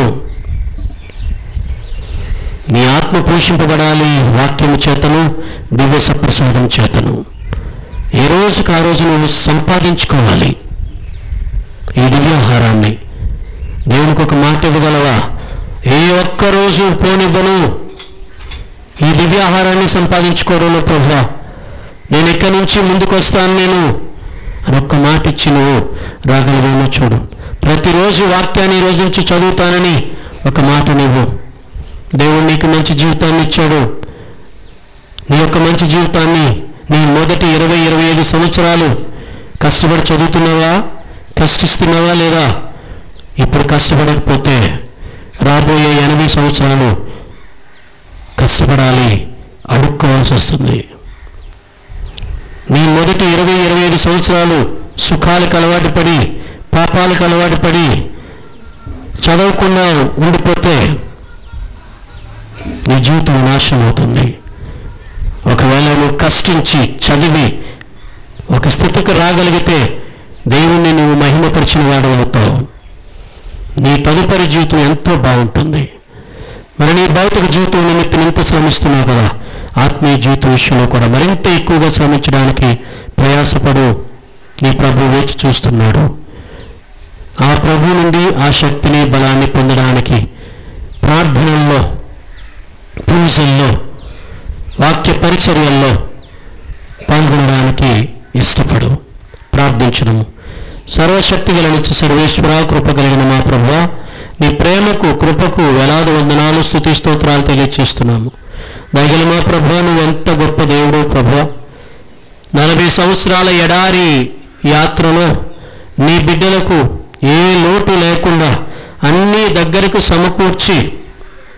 నీ ఆత్మ పోషింపబడాలి వాక్యము చేతను, దివ్య సప్రసాదం చేతను. ఏ రోజుకు ఆ రోజు నువ్వు సంపాదించుకోవాలి ఈ దివ్యాహారాన్ని. దేవునికి ఒక మాట ఇవ్వగలవా? ఏ ఒక్కరోజు పోనివ్వను ఈ దివ్యాహారాన్ని సంపాదించుకోవడంలో ప్రభువా, నేను ఎక్కడి నుంచి ముందుకు వస్తాను నేను అని ఒక్క మాట ఇచ్చి నువ్వు రాగలవేమో చూడు. ప్రతిరోజు వాక్యాన్ని ఈ రోజు నుంచి చదువుతానని ఒక మాట నువ్వు. దేవుడు నీకు మంచి జీవితాన్ని ఇచ్చాడు. నీ యొక్క మంచి జీవితాన్ని నీ మొదటి 20-25 సంవత్సరాలు కష్టపడి చదువుతున్నావా? కష్టిస్తున్నావా లేదా? ఇప్పుడు కష్టపడకపోతే రాబోయే 80 సంవత్సరాలు కష్టపడాలి, అడుక్కోవాల్సి వస్తుంది. నీ మొదటి 20-25 సంవత్సరాలు సుఖాలకు అలవాటు పడి, పాపాలకు అలవాటు పడి చదవకుండా ఉండిపోతే నీ జీవితం నాశనం అవుతుంది. ఒకవేళ నువ్వు కష్టించి చదివి ఒక స్థితికి రాగలిగితే దేవుణ్ణి నువ్వు మహిమపరిచిన వాడు అవుతావు. నీ తదుపరి జీవితం ఎంతో బాగుంటుంది. మరి నీ భౌతిక జీవితం నిమిత్తం ఎంత శ్రమిస్తున్నావు కదా, ఆత్మీయ జీవితం విషయంలో కూడా మరింత ఎక్కువగా శ్రమించడానికి ప్రయాసపడు. నీ ప్రభు వేచి చూస్తున్నాడు. ఆ ప్రభు నుండి ఆ శక్తిని, బలాన్ని పొందడానికి ప్రార్థనల్లో, పూజల్లో, వాక్య పరిచర్యల్లో పాల్గొనడానికి ఇష్టపడు. ప్రార్థించడము. సర్వశక్తి గల సర్వేశ్వర, కృప కలిగిన మా ప్రభువా, నీ ప్రేమకు, కృపకు వేలాది వందనాలు, స్తుతి స్తోత్రాలు తెలియజేస్తున్నాము. దయగల మా ప్రభువా, నువ్వు ఎంత గొప్ప దేవుడు ప్రభువా. 40 సంవత్సరాల ఎడారి యాత్రలో నీ బిడ్డలకు ఏ లోటు లేకుండా అన్నీ దగ్గరకు సమకూర్చి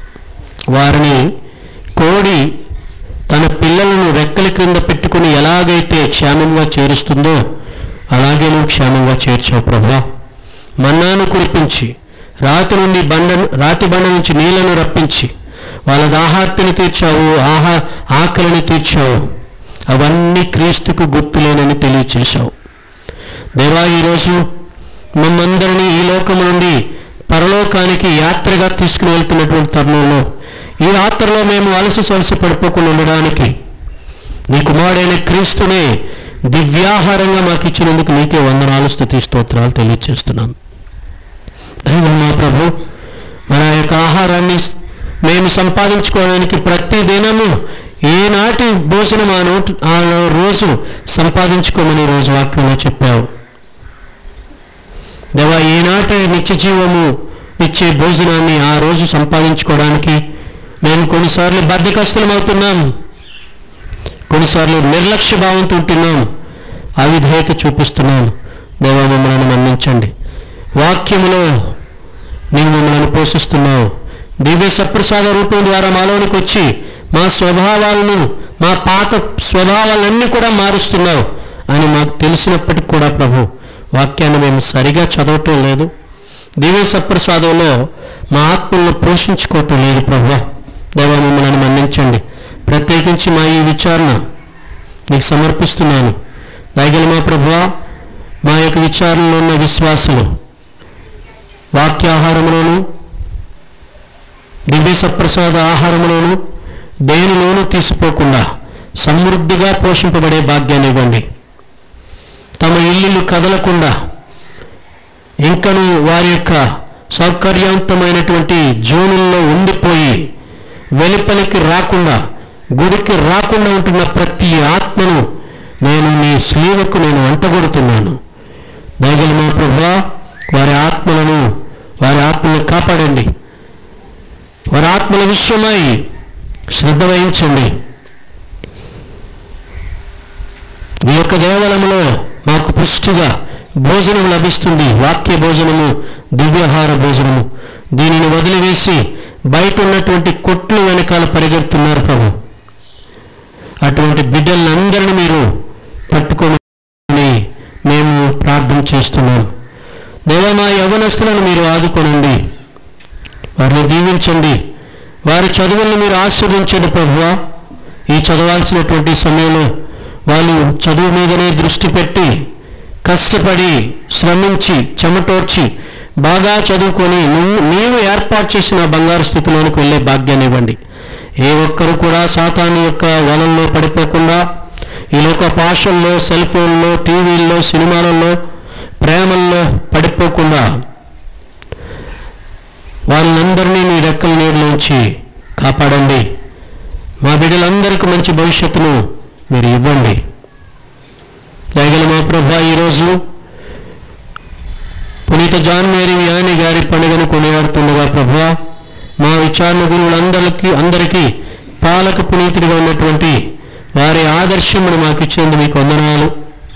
వారిని కోడి తన పిల్లలను రెక్కల క్రింద పెట్టుకుని ఎలాగైతే క్షేమంగా చేరుస్తుందో అలాగే నువ్వు క్షేమంగా చేర్చావు ప్రభువా. మన్నాను కురిపించి రాతి బండ నుంచి నీళ్లను రప్పించి వాళ్ళ దాహార్తిని తీర్చావు, ఆకలిని తీర్చావు. అవన్నీ క్రీస్తుకు గుర్తులేనని తెలియచేశావు. దేవా, ఈరోజు మమ్మందరినీ ఈ లోకం నుండి పరలోకానికి యాత్రగా తీసుకుని వెళ్తున్నటువంటి తరుణంలో ఈ యాత్రలో మేము అలసి పడిపోకుండా ఉండడానికి నీ కుమారుడైన క్రీస్తునే దివ్యాహారంగా మాకు ఇచ్చినందుకు నీకే వందనాలు, స్తుతి స్తోత్రాలు తెలియజేస్తున్నాం. దైవం మా ప్రభు, మన యొక్క ఆహారాన్ని మేము సంపాదించుకోవడానికి ప్రతి దినము ఏనాటి భోజనం ఆ రోజు సంపాదించుకోమని రోజు వాక్యంలో చెప్పావు. దేవా, ఈనాటి నిత్య జీవము ఇచ్చే భోజనాన్ని ఆ రోజు సంపాదించుకోవడానికి మేము కొన్నిసార్లు బద్ధకస్తులం అవుతున్నాం, కొన్నిసార్లు నిర్లక్ష్య భావంతో ఉంటున్నాం, అవిధేయత చూపిస్తున్నాం. దేవా, మమ్మల్ని మన్నించండి. వాక్యములో నీవు మమ్మల్ని పోషిస్తున్నావు. దివ్య సప్రసాద రూపం ద్వారా మాలోనికి వచ్చి మా స్వభావాలను, మా పాత స్వభావాలన్నీ కూడా మారుస్తున్నావు అని మాకు తెలిసినప్పటికీ కూడా ప్రభు, వాక్యాన్ని మేము సరిగా చదవటం లేదు, దివ్య సప్రసాదంలో మా ఆత్మలను పోషించుకోవటం లేదు ప్రభు. దేవా, మమ్మల్ని మన్నించండి. ప్రత్యేకించి మా ఈ విచారణ నీకు సమర్పిస్తున్నాను. దయగల మా ప్రభువా, మా యొక్క విచారణలో ఉన్న విశ్వాసులు వాక్యాహారంలోను దివ్య సప్రసాద ఆహారంలోను దేనిలోనూ తీసిపోకుండా సమృద్ధిగా పోషింపబడే భాగ్యాన్ని ఇవ్వండి. తమ ఇల్లు కదలకుండా ఇంకను వారి యొక్క సౌకర్యవంతమైనటువంటి జోనుల్లో ఉండిపోయి వెలుపలికి రాకుండా, గుడికి రాకుండా ఉంటున్న ప్రతి ఆత్మను నేను నీ స్లీవకు నేను అంటగొడుతున్నాను. దయగల మా ప్రభువా, వారి ఆత్మలను కాపాడండి. వారి ఆత్మల విషయమై శ్రద్ధ వహించండి. ఈ యొక్క దేవాలయంలో మాకు పుష్టిగా భోజనం లభిస్తుంది, వాక్య భోజనము, దివ్యాహార భోజనము. దీనిని వదిలివేసి బయట ఉన్నటువంటి కొట్లు వెనకాల పరిగెడుతున్నారు ప్రభు. అటువంటి బిడ్డలందరినీ మీరు పట్టుకొని మేము ప్రార్థన చేస్తున్నాం. దేవా, మా యవ్వనస్తులను మీరు ఆదుకోనండి, వారిని దీవించండి, వారి చదువులను మీరు ఆస్వాదించండి ప్రభువా. ఈ చదవాల్సినటువంటి సమయంలో వాళ్ళు చదువు మీదనే దృష్టి పెట్టి కష్టపడి శ్రమించి చెమటోర్చి బాగా చదువుకొని నీవు ఏర్పాటు చేసిన బంగారు స్థితిలోనికి వెళ్ళే భాగ్యాన్ని ఇవ్వండి. ఏ ఒక్కరు కూడా సాతాను యొక్క వలల్లో పడిపోకుండా, ఈ లోక పాషల్లో, సెల్ ఫోన్లో, టీవీల్లో, సినిమాలలో, ప్రేమల్లో పడిపోకుండా వాళ్ళందరినీ నీ రెక్కల నీరులోంచి కాపాడండి. మా బిడ్డలందరికీ మంచి భవిష్యత్తును మీరు ఇవ్వండి. దయగల మా ప్రభువా, ఈరోజు పునీత జాన్ మేరీ వియాని గారి పండుగను కొనియాడుతుండగా ప్రభువా, మా విచారణ గురువులందరికీ పాలక పునీతుడిగా ఉన్నటువంటి వారి ఆదర్శమును మాకు ఇచ్చేందుకు మీకు వందనాలు.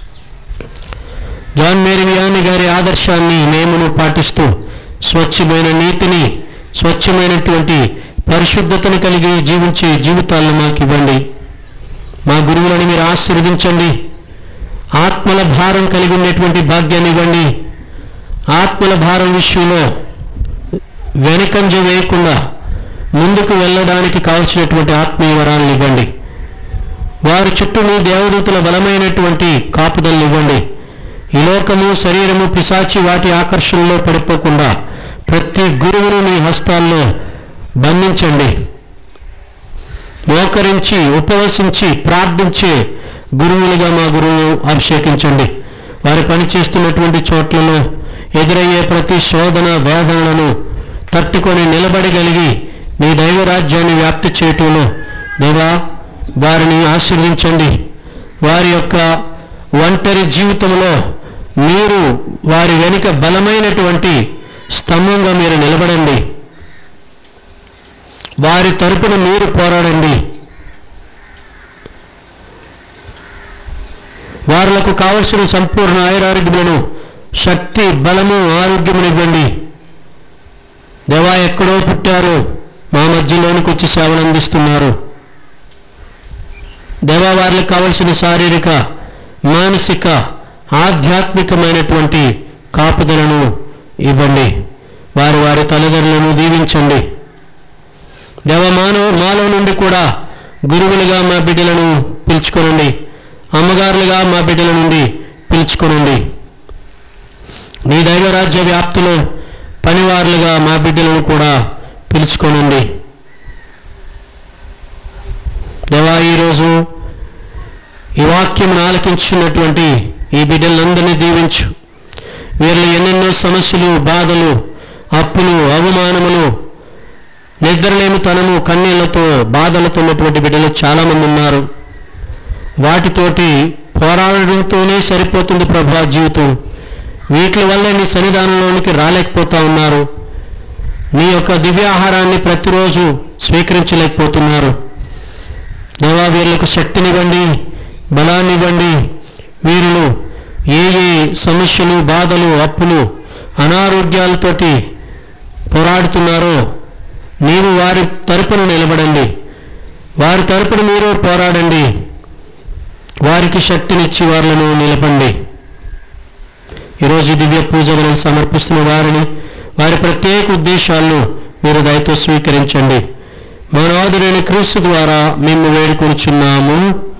జాన్ మేరీ వియాని గారి ఆదర్శాన్ని మేమును పాటిస్తూ స్వచ్ఛమైన నీతిని, స్వచ్ఛమైనటువంటి పరిశుద్ధతను కలిగి జీవించే జీవితాలను మాకు ఇవ్వండి. మా గురువులను మీరు ఆశీర్వదించండి. ఆత్మల భారం కలిగి ఉండేటువంటి భాగ్యాన్ని ఇవ్వండి. ఆత్మల భారం విషయంలో వెనకంజ వేయకుండా ముందుకు వెళ్ళడానికి కావలసినటువంటి ఆత్మీయ వరాలను ఇవ్వండి. వారి చుట్టూ మీ దేవదూతల బలమైనటువంటి కాపుదలను ఇవ్వండి. ఈ లోకము, శరీరము, పిశాచి వాటి ఆకర్షణలో పడిపోకుండా ప్రతి గురువును మీ హస్తాల్లో బంధించండి. మోకరించి ఉపవసించి ప్రార్థించే గురువులుగా మా గురువును అభిషేకించండి. వారు పనిచేస్తున్నటువంటి చోట్లలో ఎదురయ్యే ప్రతి శోధన, వేదనలను తట్టుకొని నిలబడగలిగి మీ దైవరాజ్యాన్ని వ్యాప్తి చేయటంలో దేవా వారిని ఆశీర్వదించండి. వారి యొక్క ఒంటరి జీవితంలో మీరు వారి వెనుక బలమైనటువంటి స్తంభంగా మీరు నిలబడండి. వారి తరపున మీరు పోరాడండి. వారులకు కావలసిన సంపూర్ణ ఆయురారోగ్యములను, శక్తి, బలము, ఆరోగ్యమునివ్వండి. దేవా, ఎక్కడో పుట్టారు, మా మధ్యలోనికి మంచి సేవలు అందిస్తున్నారు. దేవా, వారికి కావలసిన శారీరక, మానసిక, ఆధ్యాత్మికమైనటువంటి కాపుదలను ఇవ్వండి. వారి వారి తల్లిదండ్రులను దీవించండి. దేవ, మాలో నుండి కూడా గురువులుగా మా బిడ్డలను పిలుచుకోనండి. అమ్మగారులుగా మా బిడ్డల నుండి పిలుచుకోనండి. నీ దైవరాజ్య వ్యాప్తిలో పనివారులుగా మా బిడ్డలను కూడా పిలుచుకోనండి. దేవా, ఈరోజు ఈ వాక్యం ఆలకించున్నటువంటి ఈ బిడ్డలందరినీ దీవించు. వీరిలో ఎన్నెన్నో సమస్యలు, బాధలు, అప్పులు, అవమానములు, నిద్రలేమితనము, కన్నీళ్లతో బాధలతో ఉన్నటువంటి బిడ్డలు చాలామంది ఉన్నారు. వాటితోటి పోరాడడంతోనే సరిపోతుంది ప్రభా జీవితం. వీటి వల్ల నీ సన్నిధానంలోనికి రాలేకపోతా ఉన్నారు. నీ యొక్క దివ్యాహారాన్ని ప్రతిరోజు స్వీకరించలేకపోతున్నారు. దేవా, వీళ్ళకు శక్తినివ్వండి, బలాన్నివ్వండి. వీరిలో ఏ ఏ సమస్యలు, బాధలు, అప్పులు, అనారోగ్యాలతోటి పోరాడుతున్నారో నీవు వారి తరపున నిలబడండి. వారి తరపున మీరు పోరాడండి. వారికి శక్తినిచ్చి వారిని నిలపండి. ఈరోజు దివ్య పూజలను సమర్పిస్తున్న వారిని, వారి ప్రత్యేక ఉద్దేశాలను మీరు దయతో స్వీకరించండి. మా నాథుడైన క్రీస్తు ద్వారా మేము వేడుకొనుచున్నాము.